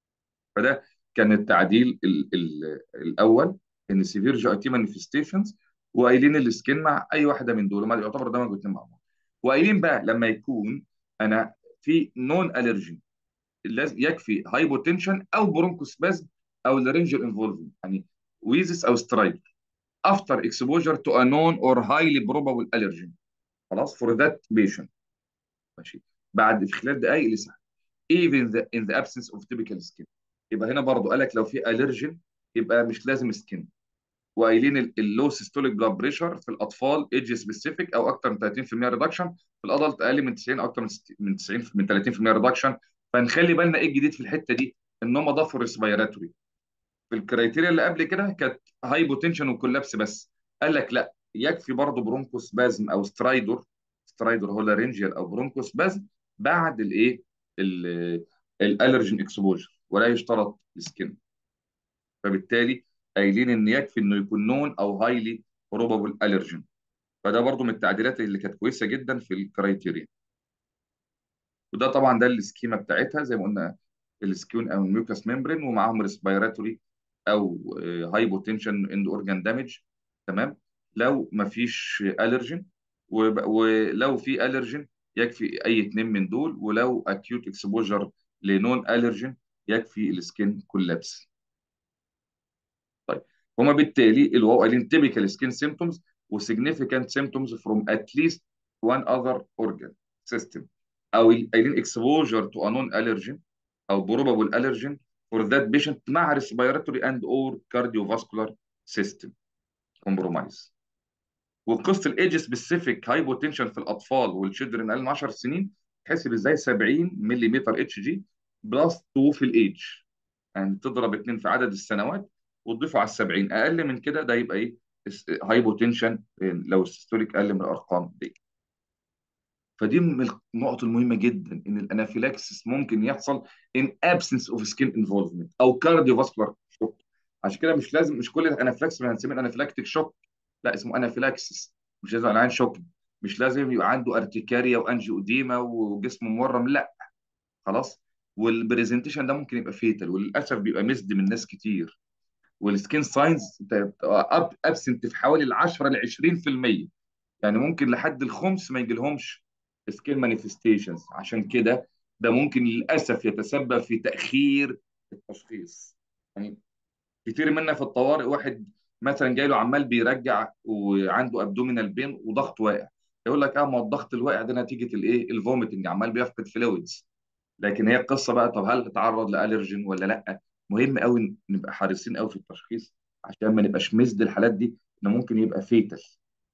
Speaker 1: فده كان التعديل ال ال الاول، ان سيفير جي اي تي مانيفستيشنز، وقايلين السكين مع اي واحده من دول، ما يعتبر دمج الاثنين مع بعض. وقايلين بقى لما يكون انا في نون الرجين لازم يكفي هايبوتنشن او برونكوسبازم او لارنجال انفولفمنت، يعني ويزس او سترايد after exposure to a known or highly probable allergen. خلاص for that patient. ماشي. بعد في خلال دقائق لساعه even the, in the absence of typical skin. يبقى هنا برضو قال لك لو في allergen يبقى مش لازم سكين. وقايلين اللو سيستوليك بلاد بريشر في الاطفال ايدج سبيسيفيك او اكتر من ثلاثين في المية ريدكشن، في الادلت اقل من تسعين او اكتر من ست- من تسعين من ثلاثين في المية ريدكشن. فنخلي بالنا ايه الجديد في الحته دي، ان هم ضافوا الريسبيراتوري. في الكرايتيريا اللي قبل كده كانت هايبوتنشن وكولابس بس، قال لك لا يكفي برضه برونكوسبازم او سترايدور، سترايدور هو لارنجيال او برونكوسبازم بعد الايه ال- الالرجين اكسبوجر، ولا يشترط السكين. فبالتالي قايلين ان يكفي انه يكون نون او هايلي بروبابل الرجين. فده برضه من التعديلات اللي كانت كويسه جدا في الكرايتيريا. وده طبعا ده السكيما بتاعتها زي ما قلنا، السكيون او الميوكاس ميمبرين ومعاهم ريسبيراتوري او هايبوتنشن اند اورجان دامج. تمام. لو ما فيش الرجين، ولو في الرجين يكفي اي اتنين من دول، ولو اكيوت اكسبوجر لنون الرجين يكفي السكين كولابس. طيب، هما بالتالي الواو قايلين typical skin symptoms و significant symptoms from at least one other organ system، او قايلين exposure to a known allergen او probable allergen for that patient مع respiratory and or cardiovascular system compromise. وقصه الايدج سبيسيفيك هايبوتنشن في الاطفال والشيلدرن اقل من عشر سنين تحسب ازاي؟ سبعين ملم اتش جي بلس اتنين في الايدج، يعني تضرب اتنين في عدد السنوات وتضيفه على ال سبعين، اقل من كده ده يبقى ايه؟ هايبوتنشن لو السيستوليك اقل من الارقام دي. فدي من النقط المهمه جدا، ان الانافيلاكسس ممكن يحصل in absence of skin involvement او cardiovascular shock. عشان كده مش لازم، مش كل الانافيلاكسس هنسميه انافيلاكتيك شوك، لا اسمه انافيلاكسس، مش لازم العين شوك، مش لازم يبقى عنده ارتكاريا وانجيوديما وجسمه مورم، لا. خلاص. والبرزنتيشن ده ممكن يبقى فيتال، وللاسف بيبقى مسد من ناس كتير. والسكين ساينز بتبقى ابسنت في حوالي ال عشرة ل عشرين في المية، يعني ممكن لحد الخمس ما يجيلهمش سكين مانيفستيشنز. عشان كده ده ممكن للاسف يتسبب في تاخير التشخيص. يعني كتير منا في الطوارئ واحد مثلا جاي له عمال بيرجع وعنده ابدومينال بين وضغط واقع، يقول لك اه ما هو الضغط الواقع ده نتيجه الايه؟ الفوميتنج، عمال بيفقد فلويدز. لكن هي القصه بقى، طب هل اتعرض لالرجين ولا لا؟ مهم قوي نبقى حريصين قوي في التشخيص، عشان ما نبقاش مزد الحالات دي، انه ممكن يبقى فيتال.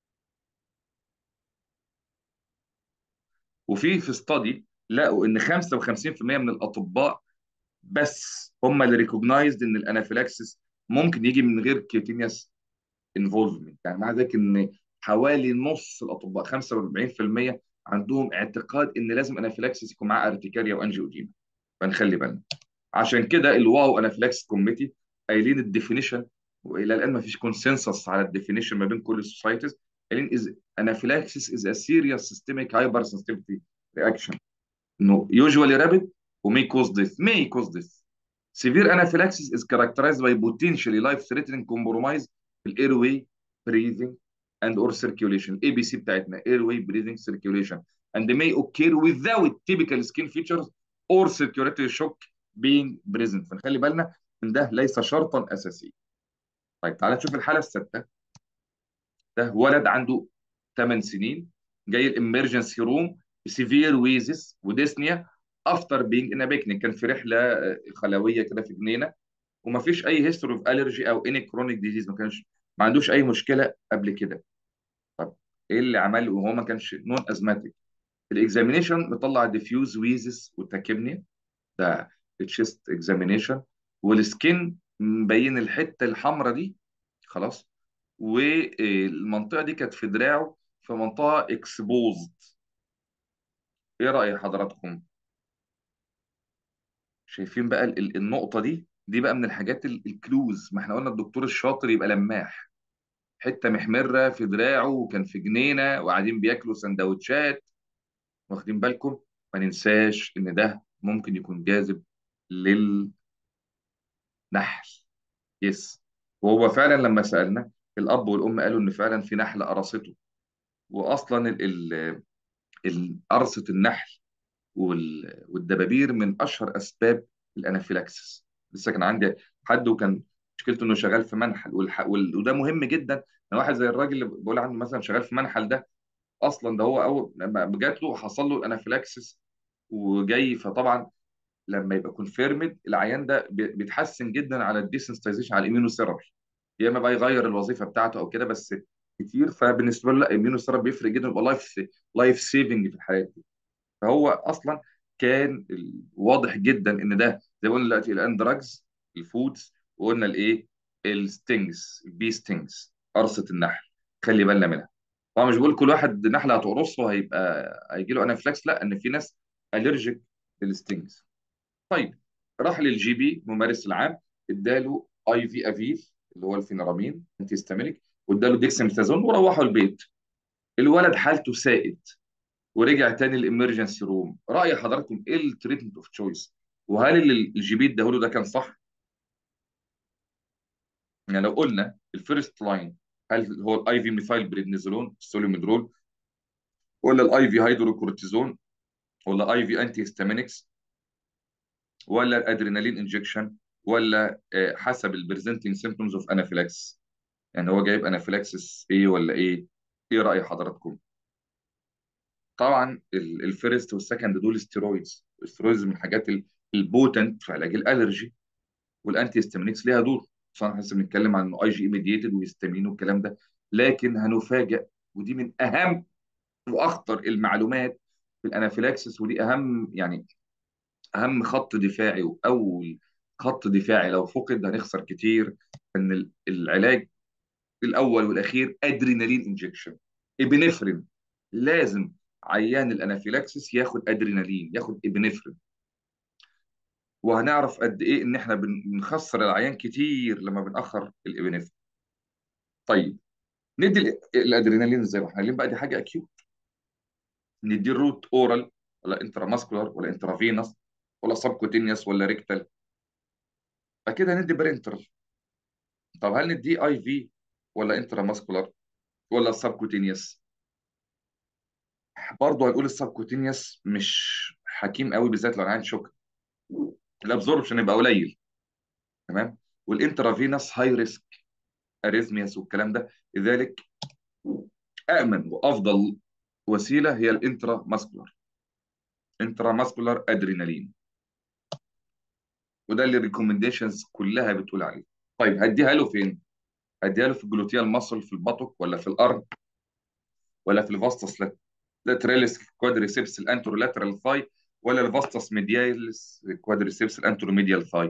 Speaker 1: وفي في استادي لقوا ان خمسة وخمسين في المية من الاطباء بس هم اللي ريكوجنايزد ان الانافيلاكسس ممكن يجي من غير كيوتينيوس انفولفمنت. يعني مع ذلك ان حوالي نص الاطباء خمسة وأربعين في المية عندهم اعتقاد ان لازم انافيلاكسس يكون معاه ارتكاريا وانجيوديما. فنخلي بالنا. عشان كده الواو انافيلاكسس كوميتي قايلين الديفينيشن، والى الان ما فيش كونسنسس على الديفينيشن ما بين كل السوسايتيز. قايلين از انافيلاكسس از ا سيريس سيستميك هايبر سنسيتيفيتي رياكشن انه usually rapid و may cause death may cause death. Severe anaphylaxis is characterized by potentially life-threatening compromise في airway, breathing and or circulation. الاي بي سي بتاعتنا airway, breathing, circulation and may occur without typical skin features or circulatory shock being present. فنخلي بالنا من ده ليس شرطا اساسيا. طيب تعالى نشوف الحاله السادسه. ده ولد عنده ثمان سنين، جاي الامرجنسي روم بسيفير ويزس وديسنيا افتر بينج ان بيكنيك. كان في رحله آه، خلويه كده في جنينه، وما فيش اي هيستوري اوف الرجي او اني كرونيك ديزيز. ما كانش ما عندوش اي مشكله قبل كده. طب ايه اللي عمله وهو ما كانش نون ازماتيك؟ الاكزامينيشن مطلع ديفيوز ويزس وتاكيبنيا، ده التشيست اكزامينيشن. والسكين مبين الحته الحمراء دي خلاص، والمنطقه دي كانت في دراعه في منطقه اكسبوزد. ايه راي حضراتكم؟ شايفين بقى ال- ال- النقطه دي دي بقى من الحاجات ال- الكلوز. ما احنا قلنا الدكتور الشاطر يبقى لماح. حته محمره في دراعه وكان في جنينه وقاعدين بياكلوا سندوتشات، واخدين بالكم؟ ما ننساش ان ده ممكن يكون جاذب للنحل. يس. وهو فعلا لما سالنا الاب والام قالوا ان فعلا في نحله قرصته. واصلا ال ال ال- قرصه النحل وال- والدبابير من اشهر اسباب الانافيلاكسس. لسه كان عندي حد وكان مشكلته انه شغال في منحل، والح... وال... وده مهم جدا ان واحد زي الراجل اللي بقول عنه مثلا شغال في منحل ده، اصلا ده هو اول لما جات له حصل له الانافيلاكسس وجاي. فطبعا لما يبقى كونفيرمد العيان ده بي- بيتحسن جدا على الديسنسيتايزيشن، على الاميونوثيرابي، يا اما بقى يغير الوظيفه بتاعته او كده بس كتير. فبالنسبه له لا، الاميونوثيرابي بيفرق جدا، يبقى لايف لايف سيفنج في الحالات دي. فهو اصلا كان ال- واضح جدا ان ده زي ما قلنا دلوقتي الان دراجز، الفودز، وقلنا الايه، الستينجز، البي ستينجز، قرصه النحل. خلي بالنا منها. طبعا مش بقول كل واحد نحله هتقرصه هيبقى هيجي له انافلاكس، لا، ان في ناس الرجيك للستينجز. طيب راح للجي بي ممارس العام، اداله اي في افيل اللي هو الفينرامين انتي هيستامينيك، واداله ديكساميثازون وروحوا البيت. الولد حالته سائد ورجع تاني الامرجنسي روم. راي حضراتكم ايه التريتمنت اوف تشويس؟ وهل اللي الجي بي اداله ده كان صح؟ يعني لو قلنا الفيرست لاين، هل هو الاي في ميثايل بريدنيزولون سوليوميدرول، ولا الاي في هيدروكورتيزون، ولا اي في انتي هيستامينكس، ولا الادرينالين انجكشن، ولا آه، حسب البريزنتنج سيمبتومز اوف انافيلاكس؟ يعني هو جايب انافيلاكسس ايه ولا ايه؟ ايه راي حضراتكم؟ طبعا ال- الفيرست والسكند دول ستيرويدز. الستيرويدز من الحاجات ال- البوتنت في علاج الالرجي، والانتي هيستامينكس ليها دور. صح، لسه بنتكلم عن انه اي جي ميديتد وهيستامين والكلام ده. لكن هنفاجئ، ودي من اهم واخطر المعلومات في الانافيلاكسس، ودي اهم يعني اهم خط دفاعي واول خط دفاعي لو فقد هنخسر كتير. ان ال- العلاج الاول والاخير ادرينالين انجكشن، ابنفرين. لازم عيان الانافيلاكسس ياخد ادرينالين، ياخد ابنفرين. وهنعرف قد ايه ان احنا بن- بنخسر العيان كتير لما بنأخر الابنفرين. طيب ندي ال- الادرينالين ازاي؟ واحنا قايلين بقى دي حاجه اكيوت. ندي الروت اورال ولا انترا ماسكولار ولا انترافينوس ولا سبكوتينيوس ولا ريكتال؟ اكيد هندي برينترال. طب هل ندي اي في ولا انترا ماسكولار ولا سبكوتينيوس؟ برضه هنقول السبكوتينيوس مش حكيم قوي، بالذات لو العيان شوك، الابزوربشن يبقى قليل. تمام. والانترافينوس هاي ريسك اريزمياس والكلام ده، لذلك امن وافضل وسيله هي الانترا ماسكولار، انترا ماسكولار ادرينالين. وده اللي الريكومنديشنز كلها بتقول عليه. طيب هديها له فين؟ هديها له في الجلوتيال ماسل في البطق، ولا في الارض، ولا في الفاستس لاتراليس كوادريسيبس الانترولاترال ثاي، ولا الفاستس ميدياليس كوادريسيبس الانتروميديال ثاي؟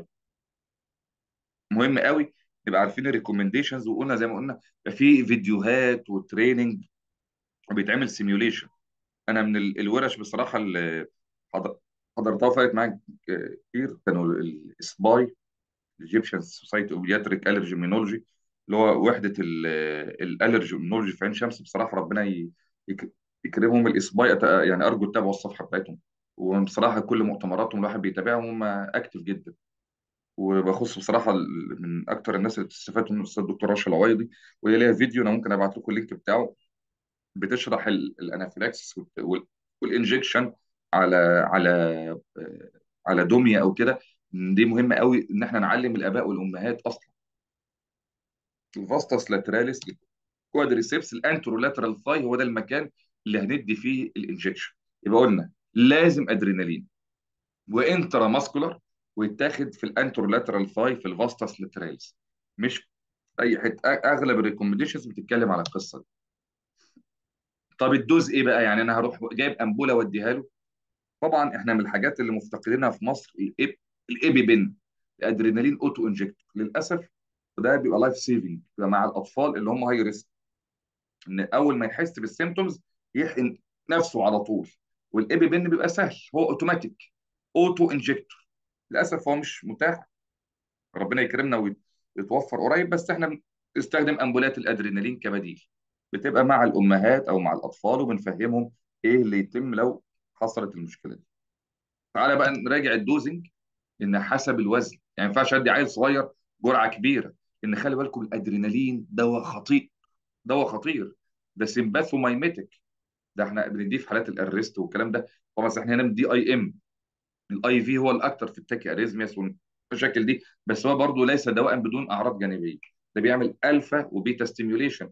Speaker 1: مهم قوي نبقى عارفين الريكومنديشنز. وقلنا زي ما قلنا يبقى في فيديوهات وتريننج وبيتعمل سيميوليشن. انا من ال- الورش بصراحه اللي حضر- حضرتها وفرقت معاك كتير، كانوا الاسباي، الايجيبشن سوسايتي اوف بيدياتريك الرجيمينولوجي، اللي هو وحده الالرجيمينولوجي في عين شمس. بصراحه ربنا ي- يك- يكرمهم الاسباي. أت- يعني ارجو تتابعوا الصفحه بتاعتهم. وبصراحه كل مؤتمراتهم الواحد بيتابعهم، هم اكتف جدا. وبخص بصراحه ال- من اكتر الناس اللي استفدت من الاستاذ الدكتور رشا العويضي. وهي ليها فيديو انا ممكن ابعت لكم اللينك بتاعه، بتشرح ال- الانافيلاكسس وال- والانجكشن على على آه، على دميه او كده. دي مهمه قوي ان احنا نعلم الاباء والامهات اصلا. الفاستس لاتراليس كوادريسيبس الانترولاترال ثاي هو ده المكان اللي هندي فيه الانجكشن. يبقى قلنا لازم ادرينالين وانترا ماسكولار، ويتاخد في الانترولاترال ثاي في الفاستس لاتراليس، مش اي حته. اغلب الريكومنديشنز بتتكلم على القصه دي. طب الدوز ايه بقى؟ يعني انا هروح جايب امبوله واديها له؟ طبعا احنا من الحاجات اللي مفتقدينها في مصر الإب... الايبي بن، الادرينالين اوتو انجكتور للاسف. وده بيبقى لايف سيفنج، بيبقى مع الاطفال اللي هم هاي ريسك، ان اول ما يحس بالسيمتومز يحقن نفسه على طول. والايبي بن بيبقى سهل، هو اوتوماتيك اوتو انجكتور. للاسف هو مش متاح. ربنا يكرمنا ويتوفر قريب، بس احنا بنستخدم امبولات الادرينالين كبديل. بتبقى مع الامهات او مع الاطفال، وبنفهمهم ايه اللي يتم لو حصلت المشكله دي. تعالى بقى نراجع الدوزنج. ان حسب الوزن، يعني ما ينفعش ادي عيل صغير جرعه كبيره. ان خلي بالكم الادرينالين دواء خطير، دواء خطير. ده سيمباثومايميتك، ده احنا بنديه في حالات الارست والكلام ده. طبعا احنا هنا بندي اي ام. الاي في هو الاكثر في التاكي اريزمياس والمشاكل دي، بس هو برضه ليس دواء بدون اعراض جانبيه. ده بيعمل الفا وبيتا ستيميوليشن.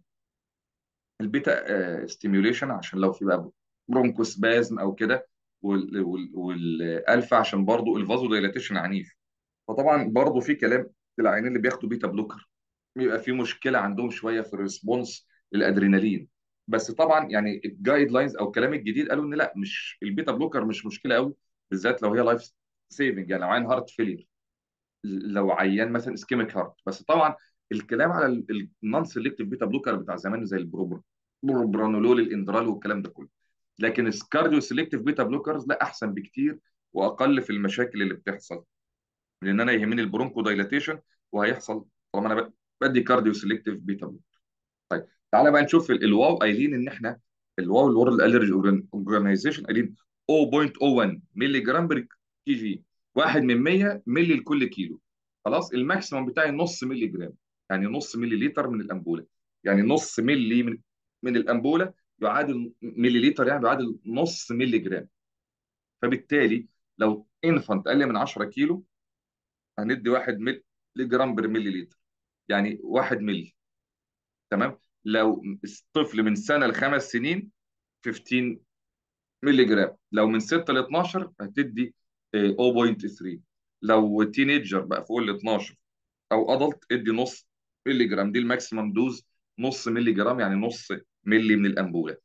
Speaker 1: البيتا ستيميوليشن عشان لو في بقى برونكوسبازم او كده، وال- وال- والالفا عشان برضه الفازو دايلاتيشن عنيف. فطبعا برضه في كلام العيانين اللي بياخدوا بيتا بلوكر بيبقى في مشكله عندهم شويه في الريسبونس للادرينالين. بس طبعا يعني الجايد لاينز او الكلام الجديد قالوا ان لا، مش البيتا بلوكر مش مشكله قوي، بالذات لو هي لايف سيفنج. يعني لو عين هارت فيلير، لو عيان مثلا اسكيميك هارت. بس طبعا الكلام على النون سيلكتيف بيتا بلوكر بتاع زمان زي البروبر البروبرانولول الاندرال والكلام ده كله. لكن الكارديو سيلكتيف بيتا بلوكرز لا، احسن بكتير واقل في المشاكل اللي بتحصل. لان انا يهمني البرونكو دايلاتيشن وهيحصل طالما انا بدي كارديو سيلكتيف بيتا بلوكر. طيب تعالى بقى نشوف ال- الواو قايلين ان احنا، الواو الورلد الرجي اورجانيزيشن قايلين صفر فاصلة صفر واحد مللي جرام بر كي جي، واحد من مية مللي لكل كيلو. خلاص الماكسيمم بتاعي نص مللي جرام، يعني نص مللي لتر من الانبوله. يعني نص مللي من من الانبوله يعادل ملي لتر، يعني بيعادل نص مللي جرام. فبالتالي لو انفانت اقل من عشرة كيلو هندي واحد مللي جرام بر ملي لتر، يعني واحد مللي. تمام. لو طفل من سنه لخمس سنين خمستاشر مللي جرام. لو من ستة ل اتناشر هتدي آه، صفر فاصلة تلاتة. لو تينيجر بقى فوق ال اتناشر او ادلت ادي نص مللي جرام. دي الماكسيمم دوز، نص مللي جرام يعني نص مللي من الانبوله.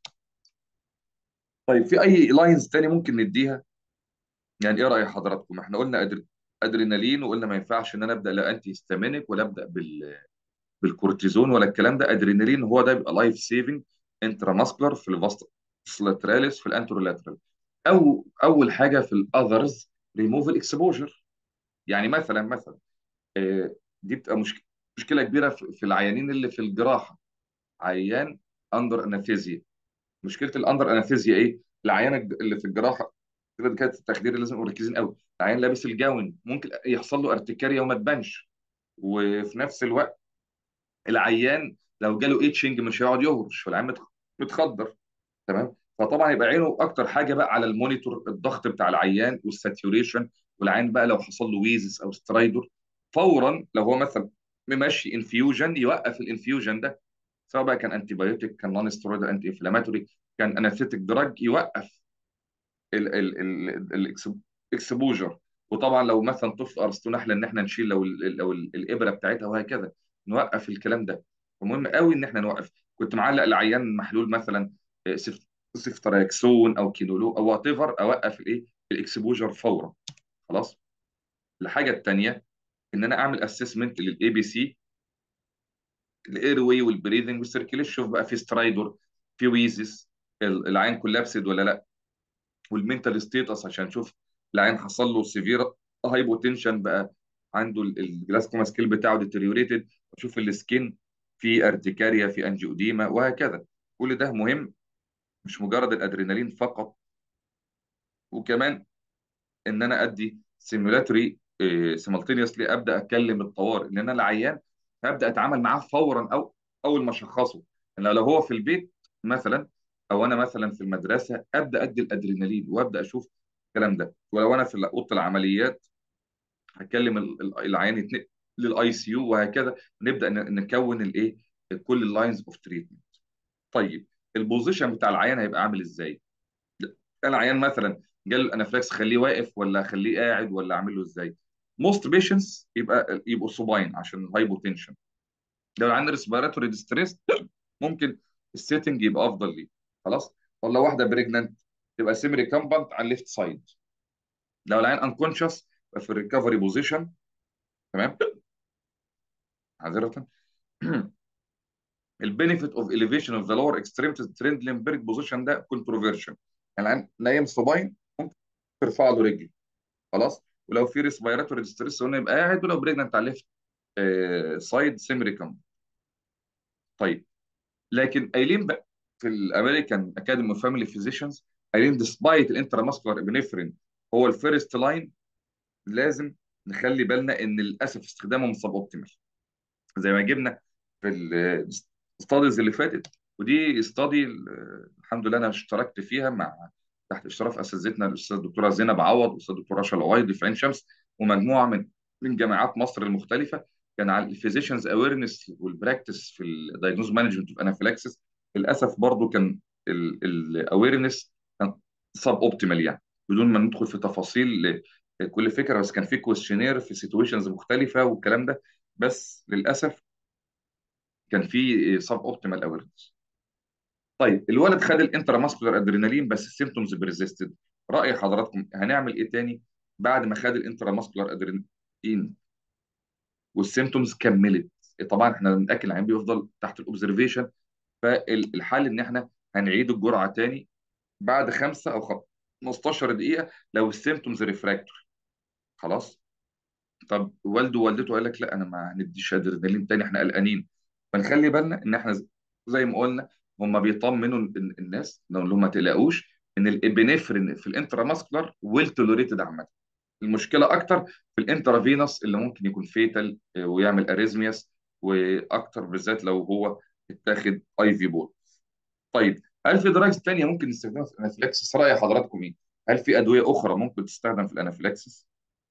Speaker 1: طيب في اي لاينز تاني ممكن نديها؟ يعني ايه راي حضراتكم؟ احنا قلنا أدر... ادرينالين، وقلنا ما ينفعش ان انا ابدا لا انتي هيستامينيك ولا ابدا بال... بالكورتيزون ولا الكلام ده. ادرينالين هو ده بيبقى لايف سيفنج انترا ماسكولار في الفاست لاتراليس في الانترولاترال. او اول حاجه في الاذرز ريموف الاكسبوجر. يعني مثلا مثلا آه، دي بتبقى مشكله مشكله كبيره في في العيانين اللي في الجراحه. عيان اندر انستيزيا. مشكله الاندر انستيزيا ايه؟ العيان الج- اللي في الجراحه كده كانت التخدير لازم نبقى مركزين قوي. العيان لابس الجاون ممكن يحصل له ارتكاريا وما تبانش. وفي نفس الوقت العيان لو جاله ايتشنج مش هيقعد يهرش، فالعيان متخ- متخدر. تمام. فطبعا يبقى عينه اكتر حاجه بقى على المونيتور، الضغط بتاع العيان والساتيوريشن. والعيان بقى لو حصل له ويزس او سترايدور، فورا لو هو مثلا ممشي انفيوجن يوقف الانفيوجن ده، سواء بقى كان انتي بايوتيك، كان نون ستيرويد انتي انفلاماتوري، كان انستيك دراج، يوقف الاكسبوجر. وطبعا لو مثلا طفل ارسطو نحله ان احنا نشيل لو ال لو ال الابره بتاعتها وهكذا، نوقف الكلام ده. فمهم قوي ان احنا نوقف. كنت معلق العيان محلول مثلا آه، سيف- سيفتراكسون او كينولو او وات ايفر، اوقف الايه الاكسبوجر فورا. خلاص. الحاجه الثانيه ان انا اعمل اسسمنت للاي بي سي، الاير واي والبريذنج والسيركيليشن، شوف بقى في سترايدور، في ويزس، ال- العين كولابسد ولا لا، والمنتال ستيتس عشان نشوف العين حصل له سيفير هايبوتنشن بقى، عنده الجلاسكوما سكيل بتاعه ديتيريوريتد، اشوف السكين في ارتكاريا، في انجيوديما وهكذا. كل ده مهم، مش مجرد الادرينالين فقط. وكمان ان انا ادي سيمولاتوري سيمالتينيوسلي، ابدا اتكلم الطوارئ، لان انا العيان هبدا اتعامل معاه فورا، او اول ما اشخصه. إن لو هو في البيت مثلا، او انا مثلا في المدرسه، ابدا ادي الادرينالين وابدا اشوف الكلام ده. ولو انا في اوضه العمليات، هكلم ال- ال- العيان يتنقل للاي سي يو وهكذا. نبدا ن- نكون الايه كل اللاينز اوف تريتمنت. طيب البوزيشن بتاع العيان هيبقى عامل ازاي؟ العيان مثلا جاله الانافلاكس، خليه واقف ولا خليه قاعد ولا اعمل له ازاي؟ موست بيشنس يبقى يبقوا صباين عشان الهايبوتنشن. لو العيان ريسبيراتوري ديستريس، ممكن السيتنج يبقى افضل ليه. خلاص. ولا واحده بريجننت، تبقى سيمي كامبانت على الليفت سايد. لو العيان انكونشس، يبقى في الريكفري بوزيشن. تمام. معذره. البينيفيت اوف اليفيشن اوف ذا لور اكستريمتي ترند ليمبرج بوزيشن ده كونتروفيرشن. يعني العيان نايم صباين، ممكن ترفع له رجل. خلاص. ولو في ريسبيراتوري ديستريس قلنا يبقى قاعد، ولو بريجننت على الليفت سايد سيمريكم. طيب. لكن قايلين بقى في الامريكان اكاديمي اوف فاميلي فيزيشنز، قايلين ديسبايت الانتراماسكولار ابنفرين هو الفيرست لاين، لازم نخلي بالنا ان للاسف استخدامه سب اوبتيمال، زي ما جبنا في الاستاديز اللي فاتت. ودي استادي الحمد لله انا اشتركت فيها مع تحت اشراف اساتذتنا الاستاذ الدكتوره زينب عوض والاستاذ الدكتور رشا العوايدي في عين شمس، ومجموعه من من جامعات مصر المختلفه. كان على الفيزيشنز اويرنس والبراكتس في الدايجنوز مانجمنت اوف انافيلاكسس. للاسف برضو كان الاويرنس كان سب اوبتيمال، يعني بدون ما ندخل في تفاصيل كل فكره. بس كان في كويشنير في سيتويشنز مختلفه والكلام ده. بس للاسف كان في سب اوبتيمال اويرنس. طيب الولد خد الانترا ماسكولار ادرينالين بس السيمتومز بريزيستد، راي حضراتكم هنعمل ايه تاني بعد ما خد الانترا ماسكولار ادرينالين والسيمتومز كملت؟ طبعا احنا بنتاكد العين بيفضل تحت الاوبزرفيشن. فالحل ان احنا هنعيد الجرعه تاني بعد خمسه او خمستاشر دقيقه لو السيمتومز ريفراكتوري. خلاص. طب والده ووالدته قال لك لا انا ما هنديش ادرينالين تاني، احنا قلقانين. فنخلي بالنا ان احنا ز- زي ما قلنا، هم بيطمنوا ال- الناس، نقول لهم ما تقلقوش ان الابنفرين في الانتراماسكولار ويل توليريتد عامه. المشكله اكتر في الانترافينوس اللي ممكن يكون فيتال ويعمل اريزمياس، واكتر بالذات لو هو اتاخد اي في بول. طيب هل في دراجز تانية ممكن نستخدمها في الانافيلاكسس؟ راي حضراتكم ايه؟ هل في ادويه اخرى ممكن تستخدم في الانافيلاكسس؟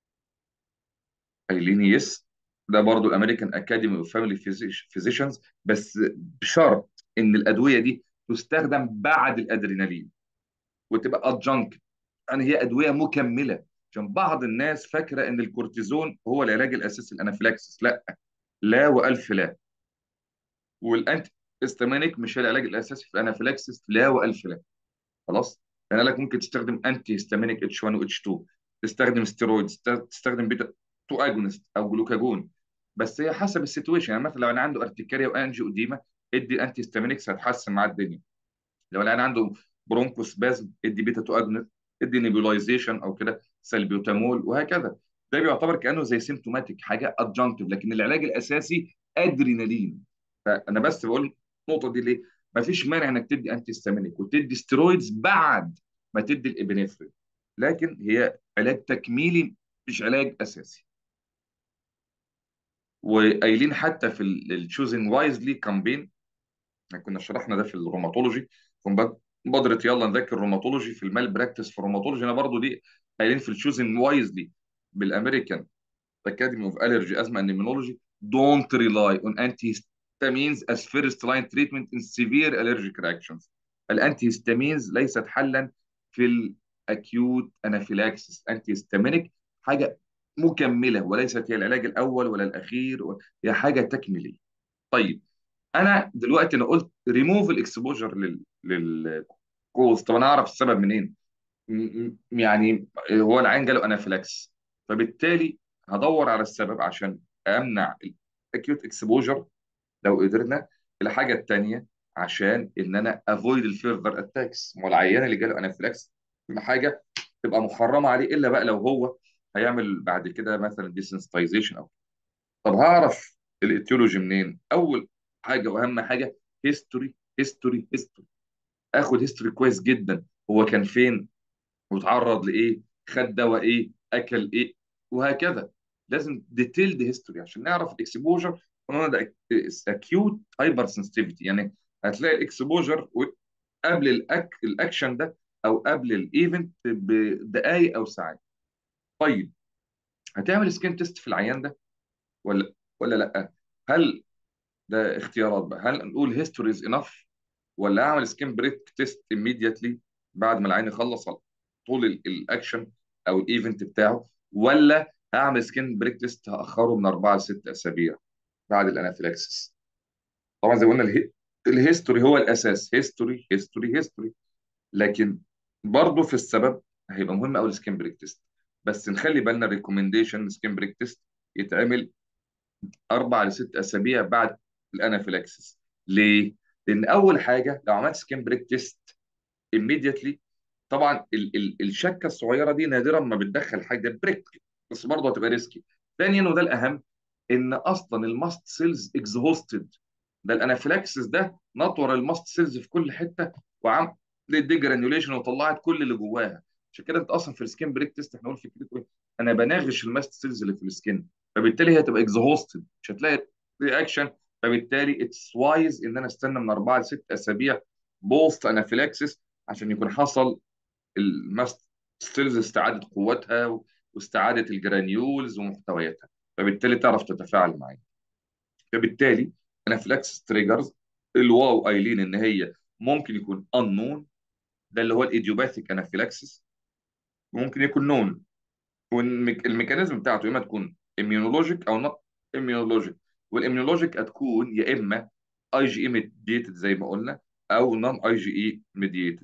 Speaker 1: قايلين يس. ده برضو الامريكان اكاديمي اوف فاميلي فيزيشنز، بس بشرط ان الادويه دي تستخدم بعد الادرينالين وتبقى ادجنك، يعني هي ادويه مكمله. عشان بعض الناس فاكره ان الكورتيزون هو العلاج الاساسي للانافيلاكسس. لا، لا والف لا. والانتي هيستامينيك مش هي العلاج الاساسي في الانافيلاكسس. لا والف لا. خلاص. يعني لك ممكن تستخدم انتي هيستامينيك اتش واحد و اتش اتنين، تستخدم ستيرويدز، تستخدم بيتا تو اجونست او جلوكاجون. بس هي حسب السيتويشن. يعني مثلا لو انا عنده ارتكاريا وانجي وديما، ادي انتي هيستامينكس هتحسن مع الدنيا. لو انا عنده برونكوسبازم، ادي بيتا تو اجونست، ادي نيبولايزيشن او كده سلبيوتامول وهكذا. ده بيعتبر كانه زي سيمتوماتيك، حاجه ادجنكتيف، لكن العلاج الاساسي ادرينالين. فانا بس بقول النقطه دي ليه؟ ما فيش مانع انك تدي انتي هيستامينيك وتدي ستيرويدز بعد ما تدي الابنفرين، لكن هي علاج تكميلي مش علاج اساسي. وقايلين حتى في التشوزنج وايزلي كامبين، كنا شرحنا ده في الروماتولوجي، في مبادره يلا نذاكر روماتولوجي في المال براكتس في الروماتولوجي. انا برضو دي قايلين في التشوزنج وايزلي بالامريكان Academy of Allergy, Asthma and Immunology, don't rely on antihistamines as first line treatment in severe allergic reactions. الانتيهستامينز ليست حلا في الاكيوت انافيلاكسس. انتيهستامينيك حاجه مكمله، وليست هي العلاج الاول ولا الاخير، و- هي حاجه تكميليه. طيب، انا دلوقتي انا قلت ريموف الاكسبوجر لل للكوز. طب انا اعرف السبب منين؟ م- م- يعني هو العين جاله انافيلاكس، فبالتالي هدور على السبب عشان امنع الاكيوت اكسبوجر لو قدرنا. الحاجه الثانيه عشان ان انا افويد الفيرذر اتاكس. ما هو العيان اللي جاله انافيلاكس حاجه تبقى محرمه عليه، الا بقى لو هو هيعمل بعد كده مثلا ديسنسيتايزيشن او. طب هعرف الايتيولوجي منين؟ اول حاجه واهم حاجه هيستوري هيستوري هيستوري. اخد هيستوري كويس جدا، هو كان فين وتعرض لايه، خد دواء ايه، اكل ايه، وهكذا. لازم ديتيلد هيستوري عشان نعرف الاكسبوجر. ده اكيوت هايبر سنسيتيفيتي، يعني هتلاقي الاكسبوجر قبل الأك... الاكشن ده او قبل الايفنت بدقائق او ساعات. طيب، هتعمل سكين تيست في العيان ده ولا ولا لا؟ هل ده اختيارات بقى، هل نقول هيستوري از انف، ولا اعمل سكين بريك تيست immediately بعد ما العين يخلص على طول ال- الاكشن او الايفنت بتاعه، ولا هعمل سكين بريك تيست هاخره من اربعه لست اسابيع بعد الانافيلاكسس؟ طبعا زي ما قلنا اله- الهيستوري هو الاساس، هيستوري هيستوري هيستوري. لكن برضه في السبب هيبقى مهم قوي السكين بريك تيست. بس نخلي بالنا الريكومنديشن سكين بريك تيست يتعمل اربع لست اسابيع بعد الانافيلاكسس. ليه؟ لان اول حاجه لو عملت سكين بريك تيست immediately، طبعا ال ال الشكه الصغيره دي نادرا ما بتدخل حاجه بريك، بس برضه هتبقى ريسكي. ثانيا وده الاهم، ان اصلا الماست سيلز اكزهوستد. ده الانافيلاكسس ده نطور الماست سيلز في كل حته، وعمل دي جرانيوليشن وطلعت كل اللي جواها. عشان كده انت اصلا في السكين بريك تيست احنا قلنا فكرته ايه؟ انا بناغش الماست سيلز اللي في السكين، فبالتالي هي هتبقى اكزهوستد، مش هتلاقي رياكشن. فبالتالي اتس وايز ان انا استنى من اربعه لست اسابيع بوست انافيلاكسس عشان يكون حصل الماست ستيلز استعادت قوتها واستعادت الجرانيولز ومحتوياتها، فبالتالي تعرف تتفاعل معاها. فبالتالي انافلاكسس تريجرز الواو قايلين ان هي ممكن يكون unknown، ده اللي هو الايديوباثيك انافيلاكسس. ممكن يكون نون، والميكانيزم بتاعته يا اما تكون اميونولوجيك او نوت اميونولوجيك. والاميونولوجيك هتكون يا اما اي جي اي ميديتد زي ما قلنا، او نون اي جي اي ميديتد.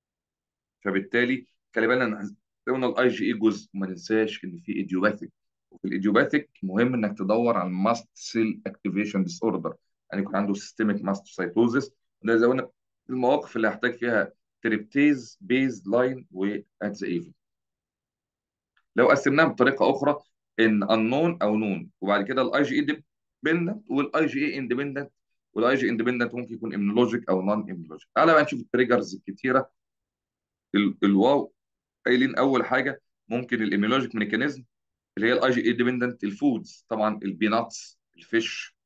Speaker 1: فبالتالي خلي بالنا ان قلنا الاي جي اي جزء، وما ننساش ان في ايديوباثيك. وفي الايديوباثيك مهم انك تدور على الماست سيل اكتيفيشن ديس اوردر، يعني يكون عنده سيستميك ماستوسايتوزس. ده زي ما قلنا المواقف اللي هحتاج فيها تريبتيز بيز لاين وات ذا ايفن. لو قسمناها بطريقه اخرى، ان انون او نون، وبعد كده الاي جي اي ديبندنت والاي جي اي اندبندنت. والاي جي اندبندنت ممكن يكون اميونولوجيك او نون اميونولوجيك. تعالى بقى نشوف التريجرز الكتيره. ال- الواو قايلين اول حاجه ممكن الايميولوجيك ميكانيزم اللي هي الاي جي اي ديبندنت الفودز، طبعا البيناتس، الفيش،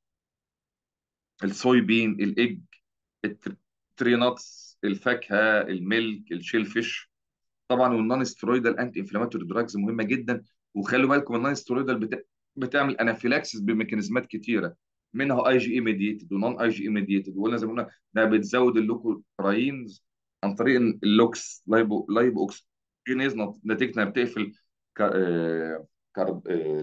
Speaker 1: الصوي بين، الايج، التريناتس، الفاكهه، الميلك، الشيل فيش. طبعا والنون سترويدال انتي انفلاماتوري دراجز مهمه جدا. وخلوا بالكم النون سترويدال بتا... بتعمل انافيلاكسس بميكانيزمات كتيره، منها اي جي اي ميديتد ونون اي جي اي ميديتد. وقلنا زي ما قلنا ده بتزود اللوكوتراينز عن طريق اللوكس لايبو لايبو اوكسجينيز، نتيجه انها بتقفل ك... آه... كارب... آه...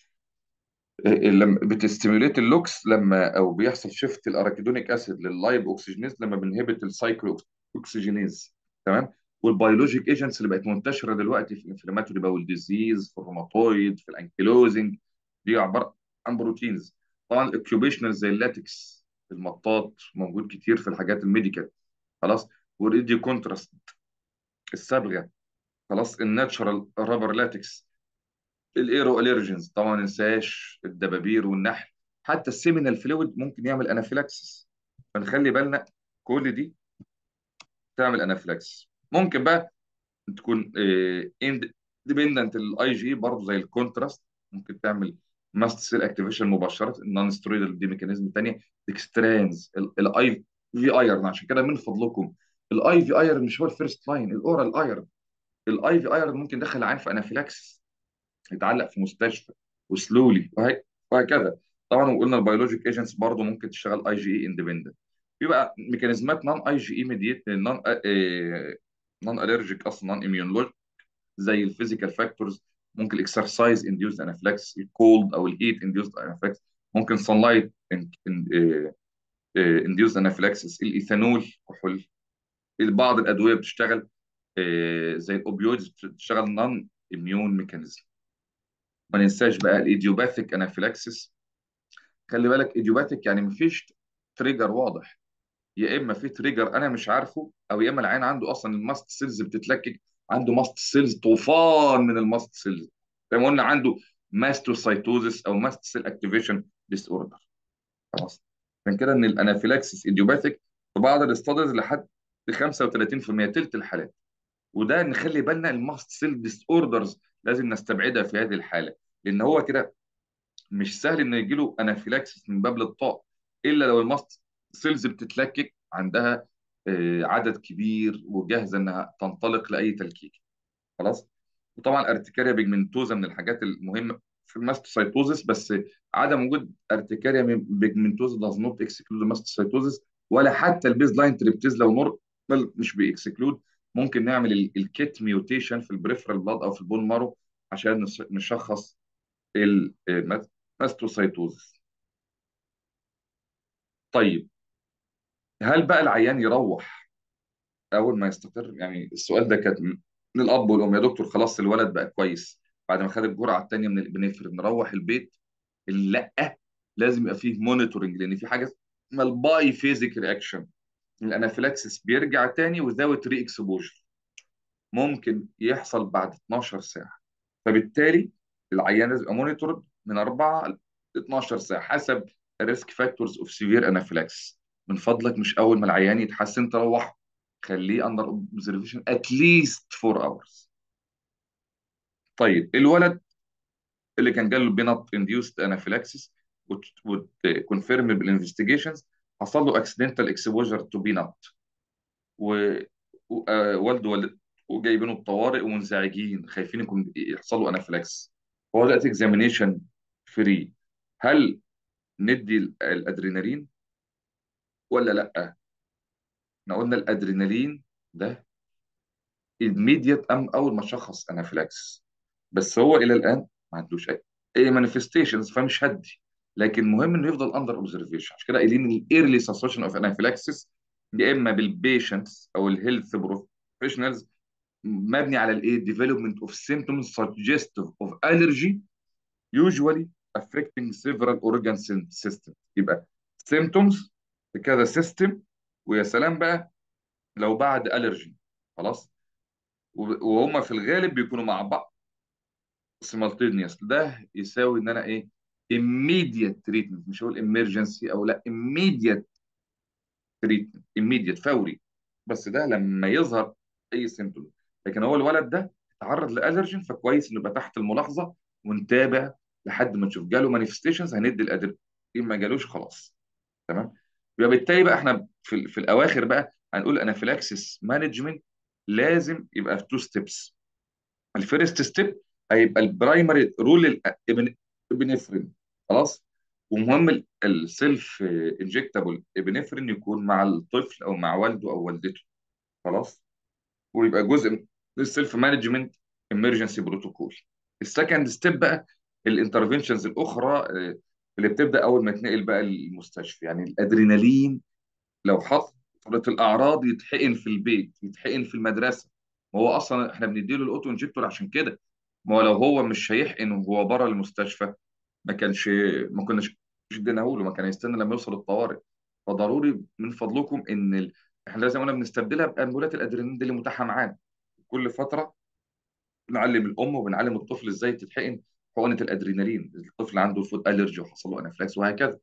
Speaker 1: لما بتستيموليت اللوكس، لما او بيحصل شيفت الاراكيدونيك اسيد لللايب اوكسجينيز لما بنهبت السايكلو اوكسجينيز. تمام. والبيولوجيك ايجنتس اللي بقت منتشره دلوقتي في الانفلاماتوري باول ديزيز، في الروماتويد، في الانكيلوزنج، دي عباره عن بروتينز. طبعا الاوكيوبيشنال زي اللاتكس، المطاط موجود كتير في الحاجات الميديكال. خلاص. والايدي كونتراست، الصبغه. خلاص. الناتشرال رابر لاتكس. الايرو اليرجنز طبعا ما ننساش الدبابير والنحل. حتى السيمينال فلويد ممكن يعمل انافيلاكسس، فنخلي بالنا كل دي تعمل انافيلاكسس. ممكن بقى تكون اندبندنت الاي جي برضه زي الكونتراست، ممكن تعمل ماست سيل اكتيفيشن مباشره. النون سترويدال دي ميكانيزم ثانيه. ديكسترانز، الاي في ايرن. عشان كده من فضلكم الاي في ايرن مش هو الفيرست لاين، الاورال ايرن. الاي في ايرن ممكن يدخل العين في انافيلاكسس، يتعلق في مستشفى وسلولي وهي- وهكذا. طبعا وقلنا البيولوجيك ايجنتس برضه ممكن تشتغل اي جي اي اندبندنت. في بقى ميكانيزمات نون اي جي اي ميديت، نون نون الرجيك اصلا، نون اميونولوجيك، زي الفيزيكال فاكتورز ممكن الاكسرسايز انديوزد انافلاكس، الكولد او الهيت انديوزد انافلاكس، ممكن سانلايت انديوزد انافلاكسس، الايثانول كحول. بعض الادويه بتشتغل آه، زي الاوبيويدز بتشتغل نون اميون ميكانيزم. ما ننساش بقى الايديوباثيك انافلاكسس. خلي بالك ايديوباثيك يعني مفيش تريجر واضح، يا اما في تريجر انا مش عارفه، او يا اما العين عنده اصلا الماست سيلز بتتلكك، عنده ماست سيلز طوفان من الماست سيلز، زي ما قلنا عنده ماستوسايتوزس او ماست سيل اكتيفيشن ديس اوردر. خلاص. عشان كده ان الانافيلاكسيس ايديوباثيك في بعض الاستاديز لحد خمسة وثلاثين في المية، تلت الحالات. وده نخلي بالنا الماست سيل ديس اوردرز لازم نستبعدها في هذه الحاله، لان هو كده مش سهل انه يجي له انافيلاكسيس من باب للطاق، الا لو الماست سيلز بتتلكك عندها آه، عدد كبير وجاهزه انها تنطلق لاي تلكيك. خلاص. وطبعا ارتكاريا بيجمنتوزا من الحاجات المهمه في الماستوسايتوزس، بس عدم وجود ارتكاريا بيجمنتوزا does not exclude الماستوسايتوزس، ولا حتى البيز لاين تريبتيز لو نورمال مش بيكسكلود. ممكن نعمل ال- الكيت ميوتيشن في البريفرال بلاد او في البون مارو عشان نش- نشخص الماستوسايتوزس. طيب، هل بقى العيان يروح اول ما يستقر؟ يعني السؤال ده كان من الاب والام: يا دكتور خلاص الولد بقى كويس بعد ما خد الجرعه الثانيه من الابنفرين، نروح البيت؟ لا، لازم يبقى فيه مونيتورنج، لان في حاجه اسمها الباي فيزيك رياكشن. الانافيلاكسس بيرجع تاني وذاوت ري اكسبوجر، ممكن يحصل بعد اتناشر ساعه. فبالتالي العيان لازم يبقى مونيتورد من اربعة ل اتناشر ساعه حسب الريسك فاكتورز اوف سيفير انافيلاكسس. من فضلك مش اول ما العيان يتحسن تروح، خليه اندر اوبزرفيشن اتليست اربع اورز. طيب الولد اللي كان جاله بينات انديوست انافيلاكسس وكونفيرم بالانفستيجيشنز، حصل له اكسيدنتال اكسبوجر تو بينات، ووالده والد وجايبينه الطوارئ ومنزعجين خايفين يكون يحصل له انافيلاكس. هو دلوقتي اكزامينيشن فري، هل ندي الادرينالين ولا لا؟ احنا قلنا الادرينالين ده immediate ام اول ما شخص انافيلاكس، بس هو الى الان ما عندوش اي اي مانيفستيشنز فمش هدي، لكن مهم انه يفضل اندر اوبزرفيشن. عشان كده قايلين الايرلي سسبشن اوف انافيلاكسس يا اما بالبيشنتس او الهيلث بروفيشنالز، مبني على الايه development of symptoms suggestive of allergy usually affecting several organ systems. يبقى symptoms في كذا سيستم، ويا سلام بقى لو بعد allergy. خلاص. وهم في الغالب بيكونوا مع بعض simultaneous. ده يساوي ان انا ايه immediate treatment، مش هقول emergency او لا immediate treatment، immediate فوري. بس ده لما يظهر اي سيمتوم. لكن هو الولد ده اتعرض لالرجين، فكويس انه يبقى تحت الملاحظه ونتابع لحد ما نشوف جاله مانيفستيشنز هندي الادر، ان ما جالوش خلاص. تمام. يبقى بالتالي بقى احنا في, في الاواخر بقى هنقول انافيلاكسيس مانجمنت لازم يبقى في تو ستيبس. الفيرست ستيب هيبقى البرايمري رول الابنفرين. خلاص. ومهم السيلف انجكتابل ابنفرين يكون مع الطفل او مع والده او والدته. خلاص. ويبقى جزء من السيلف مانجمنت امرجنسي بروتوكول. السكند ستيب بقى الانترفنشنز الاخرى آه، اللي بتبدا اول ما تنقل بقى المستشفى، يعني الادرينالين لو حصلت الاعراض يتحقن في البيت، يتحقن في المدرسه. ما هو اصلا احنا بنديله الاوتو انجكتور عشان كده. ما هو لو هو مش هيحقن وهو بره المستشفى ما كانش ما كناش اديناه له، ما كان يستنى لما يوصل الطوارئ. فضروري من فضلكم ان ال... احنا لازم قلنا بنستبدلها بامبولات الادرينالين دي اللي متاحه معانا. كل فتره بنعلم الام وبنعلم الطفل ازاي تتحقن حقنه الادرينالين. الطفل عنده فود الرجي وحصل له انافلاكس وهكذا.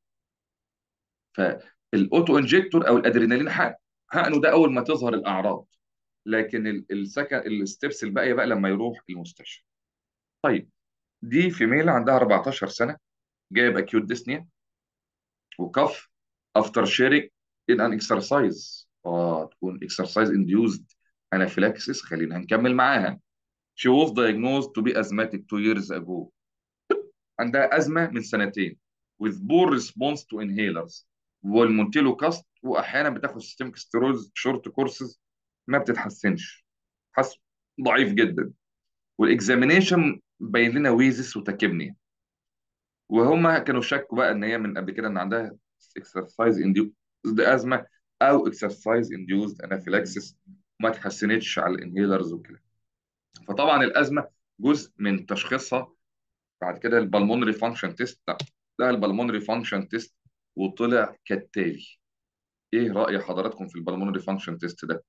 Speaker 1: فالاوتو انجكتور او الادرينالين حقن حقنه ده اول ما تظهر الاعراض، لكن السكن الستبس الباقيه بقى لما يروح المستشفى. طيب، دي فيميل عندها اربعتاشر سنه، جايب اكيوت ديسنيا وكف افتر شيرنج ان ان اكسرسايز. اه تكون اكسرسايز انديوزد انافيلاكسيس. خلينا هنكمل معاها. She was diagnosed to be asthmatic two years ago. عندها أزمة من سنتين with poor response to inhalers والمونتيلو كاست، وأحيانا بتاخد سيستميك ستيرويدز شورت كورسز ما بتتحسنش، حس ضعيف جدا. والاكزامينيشن باين لنا ويزس وتاكيبنيا. وهم كانوا شكوا بقى ان هي من قبل كده ان عندها اكسرسايز انديوزد ازمه او اكسرسايز انديوزد انافيلاكسس، وما اتحسنتش على الانهيلرز وكده. فطبعا الازمه جزء من تشخيصها بعد كده البلمونري فانكشن تيست. لا، ده البلمونري فانكشن تيست وطلع كالتالي. ايه رأي حضراتكم في البلمونري فانكشن تيست ده؟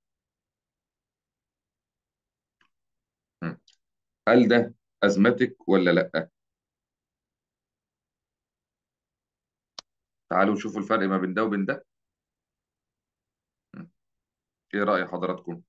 Speaker 1: مم. هل ده ازمتك ولا لا؟ تعالوا نشوفوا الفرق ما بين ده وبين ده. مم. ايه رأي حضراتكم؟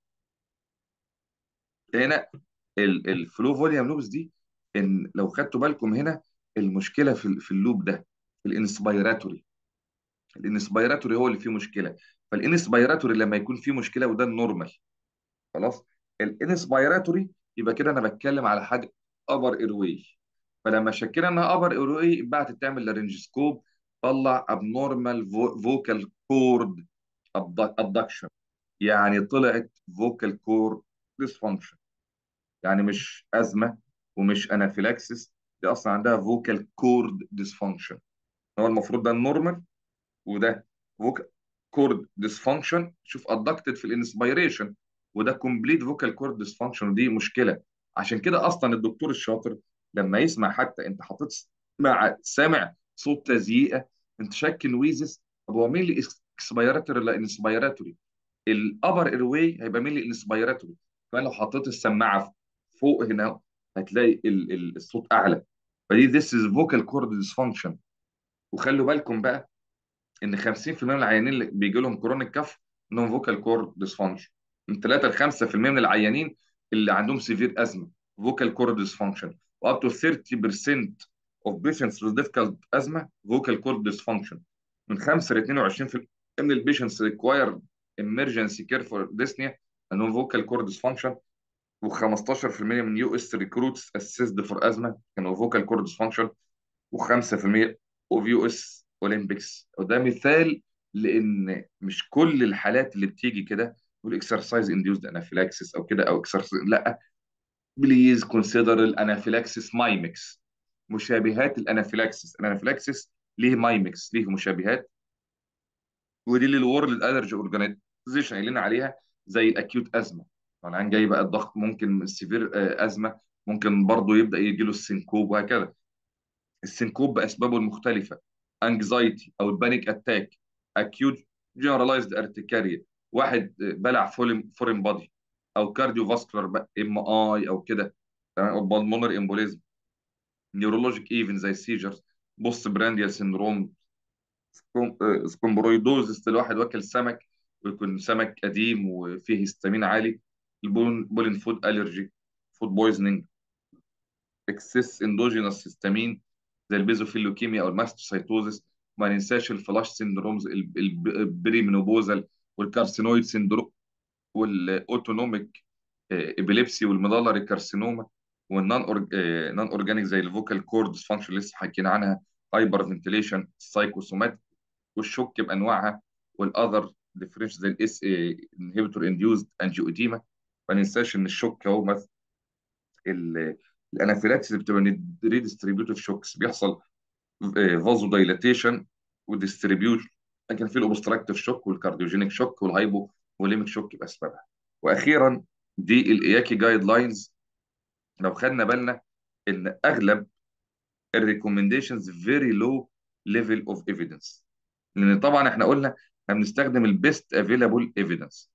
Speaker 1: هنا ال- الفلو فوليوم لوبس دي، ان لو خدتوا بالكم هنا المشكله في ال- في اللوب ده، في الانسبيراتوري. الانسبيراتوري هو اللي فيه مشكله. فالانسبيراتوري لما يكون فيه مشكله، وده النورمال، خلاص. الانسبيراتوري يبقى كده انا بتكلم على حاجه ابر ايرواي. فلما شكينا انها ابر ايرواي بعت تعمل لارنجسكوب، طلع ابنورمال فوكال كورد ابدكشن. يعني طلعت فوكال كورد ديسفانكشن. يعني مش ازمه ومش انافيلاكسس، دي اصلا عندها فوكال كورد ديسفانكشن. هو المفروض ده النورمال، وده فوكال كورد ديسفانكشن. شوف ادكتد في الانسبيريشن، وده كومبليت فوكال كورد ديسفانكشن، ودي مشكله. عشان كده اصلا الدكتور الشاطر لما يسمع حتى انت حاطط مع سامع صوت تزييقه، انت شاك ان ويزس، طب هو مين اللي اكسبيراتوري ولا انسبيراتوري؟ الابر ايرواي هيبقى مين اللي انسبيراتوري. فانا لو حطيت السماعه فوق هنا هتلاقي ال- ال- الصوت اعلى. فدي this is vocal cord dysfunction. وخلوا بالكم بقى ان خمسين في المية من العيانين اللي بيجي لهم كرونيك كف انهم فوكال كورد ديسفانكشن. من ثلاثة ل خمسة في المية من العيانين اللي عندهم سيفير ازمه فوكال كورد ديسفانكشن. واب تو ثيرتي بيرسنت of patients with difficult asthma vocal cord dysfunction. من خمسة ل اتنين وعشرين في المية من البيشنتس require emergency care for dyspnea انهم فوكال كورد dysfunction. و15% من يو اس ريكروتس اسيسد فور ازمه كانوا فوكال كورد dysfunction. و5% اوف يو اس اولمبيكس. وده مثال لان مش كل الحالات اللي بتيجي كده والاكسرسايز انديوزد انافيلاكسس او كده او اكسرسايز، لا. بليز كونسيدر الانافيلاكسس مايمكس، مشابهات الانافيلاكسس. الانافيلاكسس ليه مايمكس، ليه مشابهات. ودي اللي الورلد الرجي اورجانيزيشن قايلين عليها، زي الاكيوت ازمه. طبعا جاي بقى الضغط، ممكن السيفير ازمه ممكن برضه يبدا يجي له السنكوب وهكذا. السنكوب باسبابه المختلفه، انكزايتي او البانيك اتاك، اكيوت جنرالايزد ارتكاريا، واحد بلع فورين فورين بادي، او كارديو فاسكولار ام اي او كده، تمام، او بالمونر امبوليزم، نيورولوجيك ايفنت زي السيجرز، بوست برانديال سيندروم، سكومبرويدوزس الواحد واكل سمك ويكون سمك قديم وفيه هيستامين عالي، البولين بولين فود الرجي، فود بويزنينج، اكسس اندوجينوس هيستامين زي البيزوفيلوكيميا او الماستوسايتوزس. ما ننساش الفلاش سيندرومز، البريمينوبوزال والكارسينويد سيندروم والاوتونوميك ابيليبسي والميدالري كارسينوما، والنون أورج... نون اورجانيك زي الفوكال كورد ديسفانكشن اللي لسه حكينا عنها، هايبر فنتيليشن، السايكوسومات، والشوك بانواعها، والاذر ديفرنش زي الاس انهبيتور انديوزد انجيوديما. ما ننساش ان الشوك اهو مثلا ال- الانافيلاكسيس بتبقى ريديستريبيوتيف شوكس، بيحصل فازو دايلاتيشن وديستريبيوشن. لكن في الاوبستراكتيف شوك والكارديوجينيك شوك والهايبو وليميك شوك باسبابها. واخيرا دي الاياكي جايد لاينز. لو خدنا بالنا ان اغلب الريكومنديشنز فيري لو ليفل اوف ايفيدنس، لان طبعا احنا قلنا احنا بنستخدم البيست افيلابل ايفيدنس،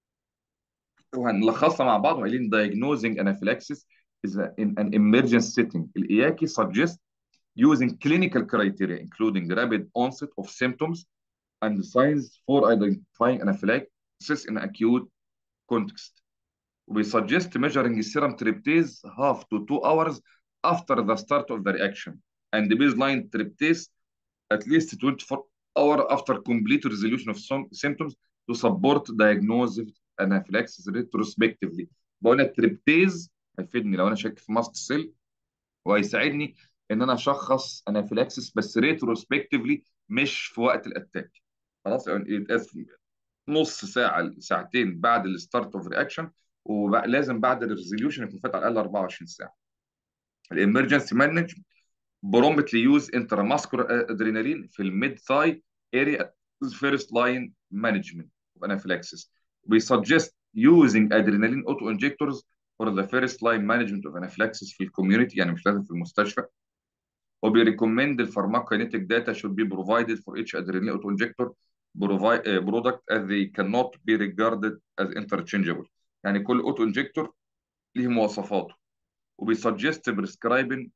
Speaker 1: وهنلخصها مع بعض وقايلين diagnosing anaphylaxis is in an emergency setting. الإياكي suggest using clinical criteria including rapid onset of symptoms and signs for identifying anaphylaxis in acute context. We suggest measuring serum tryptase half to two hours after the start of the reaction, and the baseline tryptase at least twenty-four hours after complete resolution of some symptoms to support diagnosis anaphylaxis retrospectively. بقول التريبتيز هيفيدني لو انا شاك في ماست سيل، وهيساعدني ان انا اشخص انافيلاكسس بس ريتروسبكتيفلي مش في وقت الاتاك. خلاص يعني يتقاس نص ساعه ساعتين بعد الستارت اوف رياكشن، ولازم بعد الريزوليوشن يكون فات على الاقل اربعة وعشرين ساعه. الامرجنسي مانجمنت promptly use intramuscular adrenaline في الميد ثاي area as first line management of anaphylaxis. We suggest using adrenaline auto injectors for the first line management of anaphylaxis في الكوميونتي، يعني مش لازم في المستشفى. وبيريكومند الفارماكوكينيتيك data should be provided for each adrenaline auto injector provide, uh, product as they cannot be regarded as interchangeable. يعني كل اوتو انجكتور ليه مواصفاته. وبيسجست بريسكرايبنج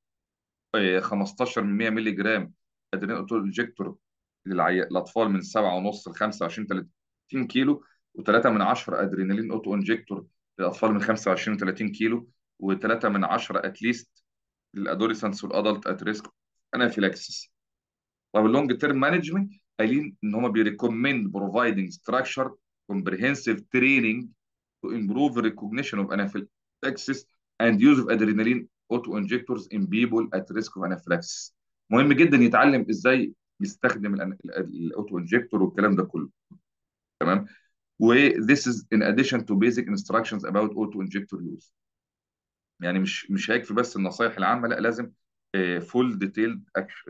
Speaker 1: خمستاشر من مية مللي جرام ادرينال اوتو انجكتور للاطفال من سبعة ونص ل خمسة وعشرين ثلاثين كيلو، و3 من عشرة ادرينالين اوتو انجكتور للاطفال من خمسة وعشرين ل ثلاثين كيلو، و3 من عشرة اتليست للادوليسنس والادلت ات ريسك انافيلاكسيس. طب اللونج تيرم مانجمنت قايلين ان هم بيريكومند بروفايدنج ستراكشر كومبريهنسيف تريننج to improve recognition of anaphylaxis and use of adrenaline auto injectors in people at risk of anaphylaxis. مهم جدا يتعلم ازاي يستخدم الاوتو انجكتور والكلام ده كله. تمام. و this is in addition to basic instructions about auto injector use. يعني مش مش هيكفي بس النصايح العامه، لا لازم فول ديتيلد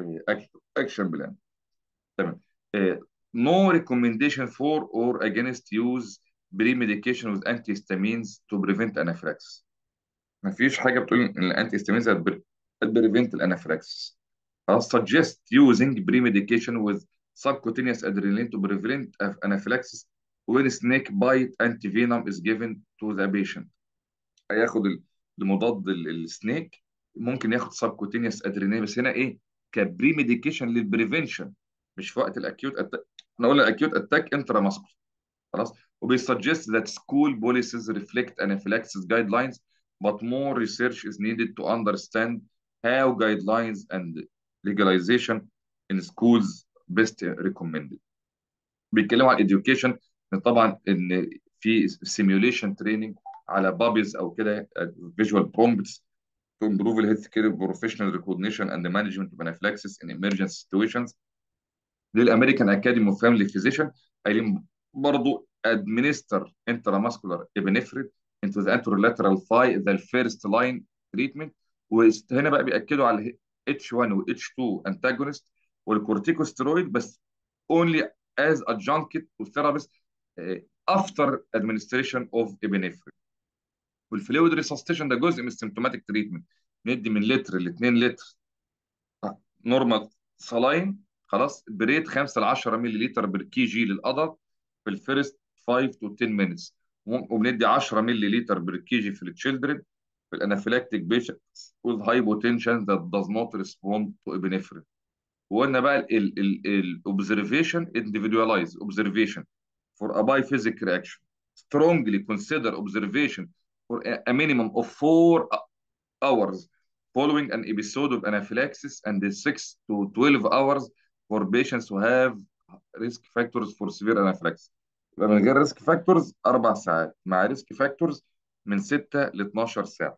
Speaker 1: اكشن بلان. تمام. آه، no recommendation for or against use pre-medication with antihistamines to prevent anaphylaxis. ما فيش حاجه بتقول ان الانتي هتبريفنت الانافلاكسس. خلاص. suggest using pre-medication with subcutaneous adrenaline to prevent anaphylaxis when snake bite antivenom is given to the patient. هياخد ال- المضاد ال- السنيك، ممكن ياخد سبكوتينيوس ادرينالين، بس هنا ايه؟ كبري ميديكيشن للبريفنشن، مش في وقت الاكيوت اتاك. احنا قلنا الاكيوت اتاك انترا ماسكولار. خلاص. وبيسجست that school policies reflect anaphylaxis guidelines but more research is needed to understand how guidelines and legalization in schools best recommended. بيتكلموا عن education، إن طبعا ان في simulation training على بابيز او كده visual prompts to improve the healthcare professional recognition and the management of anaphylaxis in emergency situations. للامريكان اكاديمي اوف فاميلي فيزيشن قايلين برضه administer intramuscular epinephrine into the anterolateral thigh the first line treatment. وهنا بقى بيأكدوا على اتش واحد و اتش اتنين antagonist والكورتيكوستيرويد، بس only as adjunct to therapist uh, after administration of epinephrine. والفلويد ريسستيشن ده جزء من السيمتوماتيك تريتمنت. ندي من لتر ل اتنين لتر نورمال سلاين، خلاص، بريت خمسة ل عشرة مللي لتر بر كي جي للادلت في الفيرست خمسة تو عشرة مينتس، وبندي عشرة مللي لتر بر كي جي في التشيلدرن في الانافيلاكتيك بيشنتس with hypotension that does not respond to epinephrine. وقلنا بقى الاوبزرفيشن individualized observation for a biphasic reaction. Strongly consider observation for a a minimum of four hours following an episode of anaphylaxis and six to twelve hours for patients who have risk factors for severe anaphylaxis. يبقى من غير ريسك فاكتورز اربع ساعات، مع ريسك فاكتورز من ستة ل اتناشر ساعه.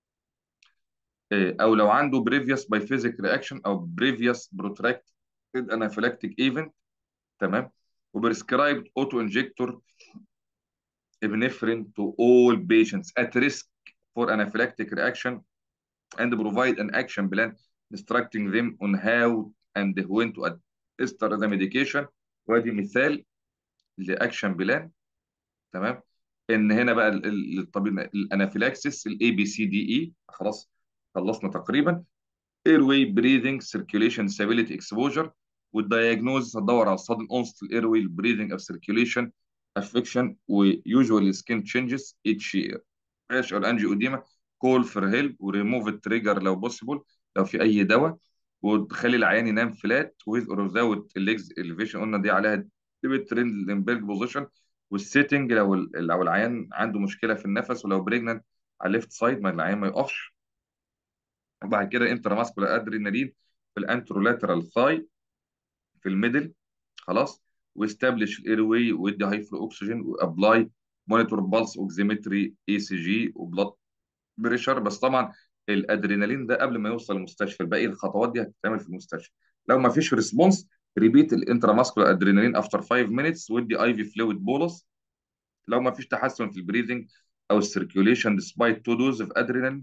Speaker 1: إيه، او لو عنده previous biphasic reaction او previous protracted anaphylactic event. تمام. وبريسكرايبد اوتو انجكتور epinephrine to all patients at risk for anaphylactic reaction and provide an action plan instructing them on how and when to administer the medication. وادي مثال لاكشن بلان. تمام. ان هنا بقى ال- ال- الطبيب الانافيلاكسيس الاي بي سي دي اي. خلاص خلصنا تقريبا. ايروي بريذنج سيركيوليشن سابيليتي اكسبوجر. والدايجنوز هتدور على sudden onset الايروي البريذنج او سيركيوليشن افكشن ويوجوال سكين تشينجز اتش يير. ايش الانجيو اوديما كول فور هيلب وريموف التريجر لو بوسيبل لو في اي دواء. وتخلي العيان ينام فلات ويز اور ويزاوت الليجز اليفيشن، قلنا دي عليها ديبت ترند لمبرج بوزيشن. والسيتنج لو ال- لو العيان عنده مشكله في النفس ولو بريجننت على الليفت سايد ما العيان ما يقفش. وبعد كده انترا ماسكولار ادرينالين في الانترولاترال ثاي في الميدل. خلاص. واستبلش الاير واي وادي هاي فلو اكسجين وابلاي مونيتور بالس اوكسيمتري اي سي جي وبلاد بريشر. بس طبعا الادرينالين ده قبل ما يوصل المستشفى، باقي الخطوات دي هتتعمل في المستشفى. لو ما فيش ريسبونس ريبيت الانترا ماسكولار ادرينالين افتر خمسة مينتس ودي اي في فلويد بولس. لو ما فيش تحسن في البريذنج او السيركيوليشن despite تو دوز اوف ادرينالين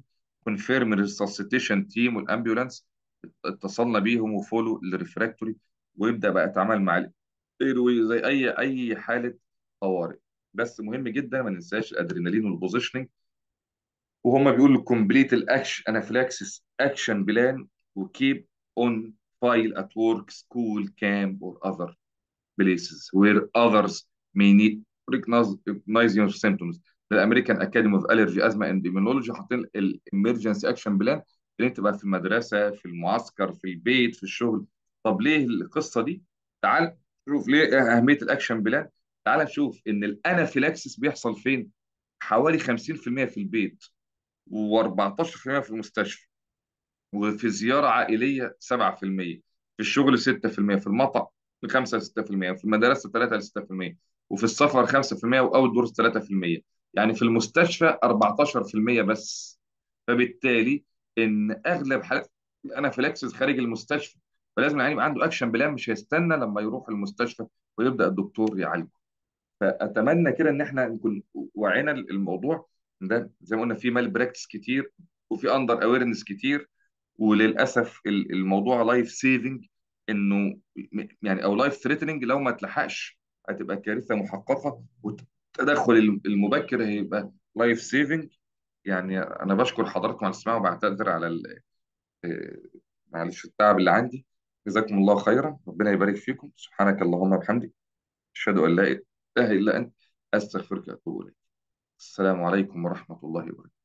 Speaker 1: كونفيرم ريسسيتيشن تيم والامبيولانس، اتصلنا بيهم وفولو الريفراكتوري، ويبدا بقى يتعامل مع الايروي زي اي اي حاله طوارئ. بس مهم جدا ما ننساش الادرينالين والبوزيشننج. وهم بيقولوا كومبليت الاكشن انافيلاكسيس اكشن بلان، وكيب اون فايل ات ورك سكول كامب اور اذر places where others may need recognize recognize your symptoms. الامريكان اكاديمي اوف الرجي ازمه اند immunology حاطين الامرجنسي اكشن بلان اللي انت بقى في المدرسه، في المعسكر، في البيت، في الشغل. طب ليه القصه دي؟ تعال شوف ليه إيه اهميه الاكشن بلان. تعال نشوف ان الانافيلاكسس بيحصل فين. حوالي خمسين في المية في المية في البيت، و14% في المستشفى، وفي زيارة عائلية سبعة في المية، في الشغل ستة في المية، في المطعم خمسة ل ستة في المية، في المدرسة ثلاثة ل ستة في المية، وفي السفر خمسة في المية، وأوت دورز ثلاثة في المية. يعني في المستشفى أربعتاشر في المية بس. فبالتالي إن أغلب حالات الأنافيلاكسيس خارج المستشفى، فلازم يعني يبقى عنده أكشن بلان، مش هيستنى لما يروح المستشفى ويبدأ الدكتور يعالجه. فأتمنى كده إن إحنا نكون وعينا الموضوع ده. زي ما قلنا في مال براكتس كتير، وفي أندر أويرنس كتير، وللاسف ال- الموضوع لايف سيفنج، انه م- يعني او لايف ثريتنينج لو ما اتلحقش هتبقى كارثه محققه، والتدخل الم- المبكر هيبقى لايف سيفنج. يعني انا بشكر حضراتكم على الاستماع، وبعتذر على ال- آه، معلش التعب اللي عندي. جزاكم الله خيرا، ربنا يبارك فيكم. سبحانك اللهم وبحمدك، اشهد ان لا اله الا انت، استغفرك واتوب اليك. السلام عليكم ورحمه الله وبركاته.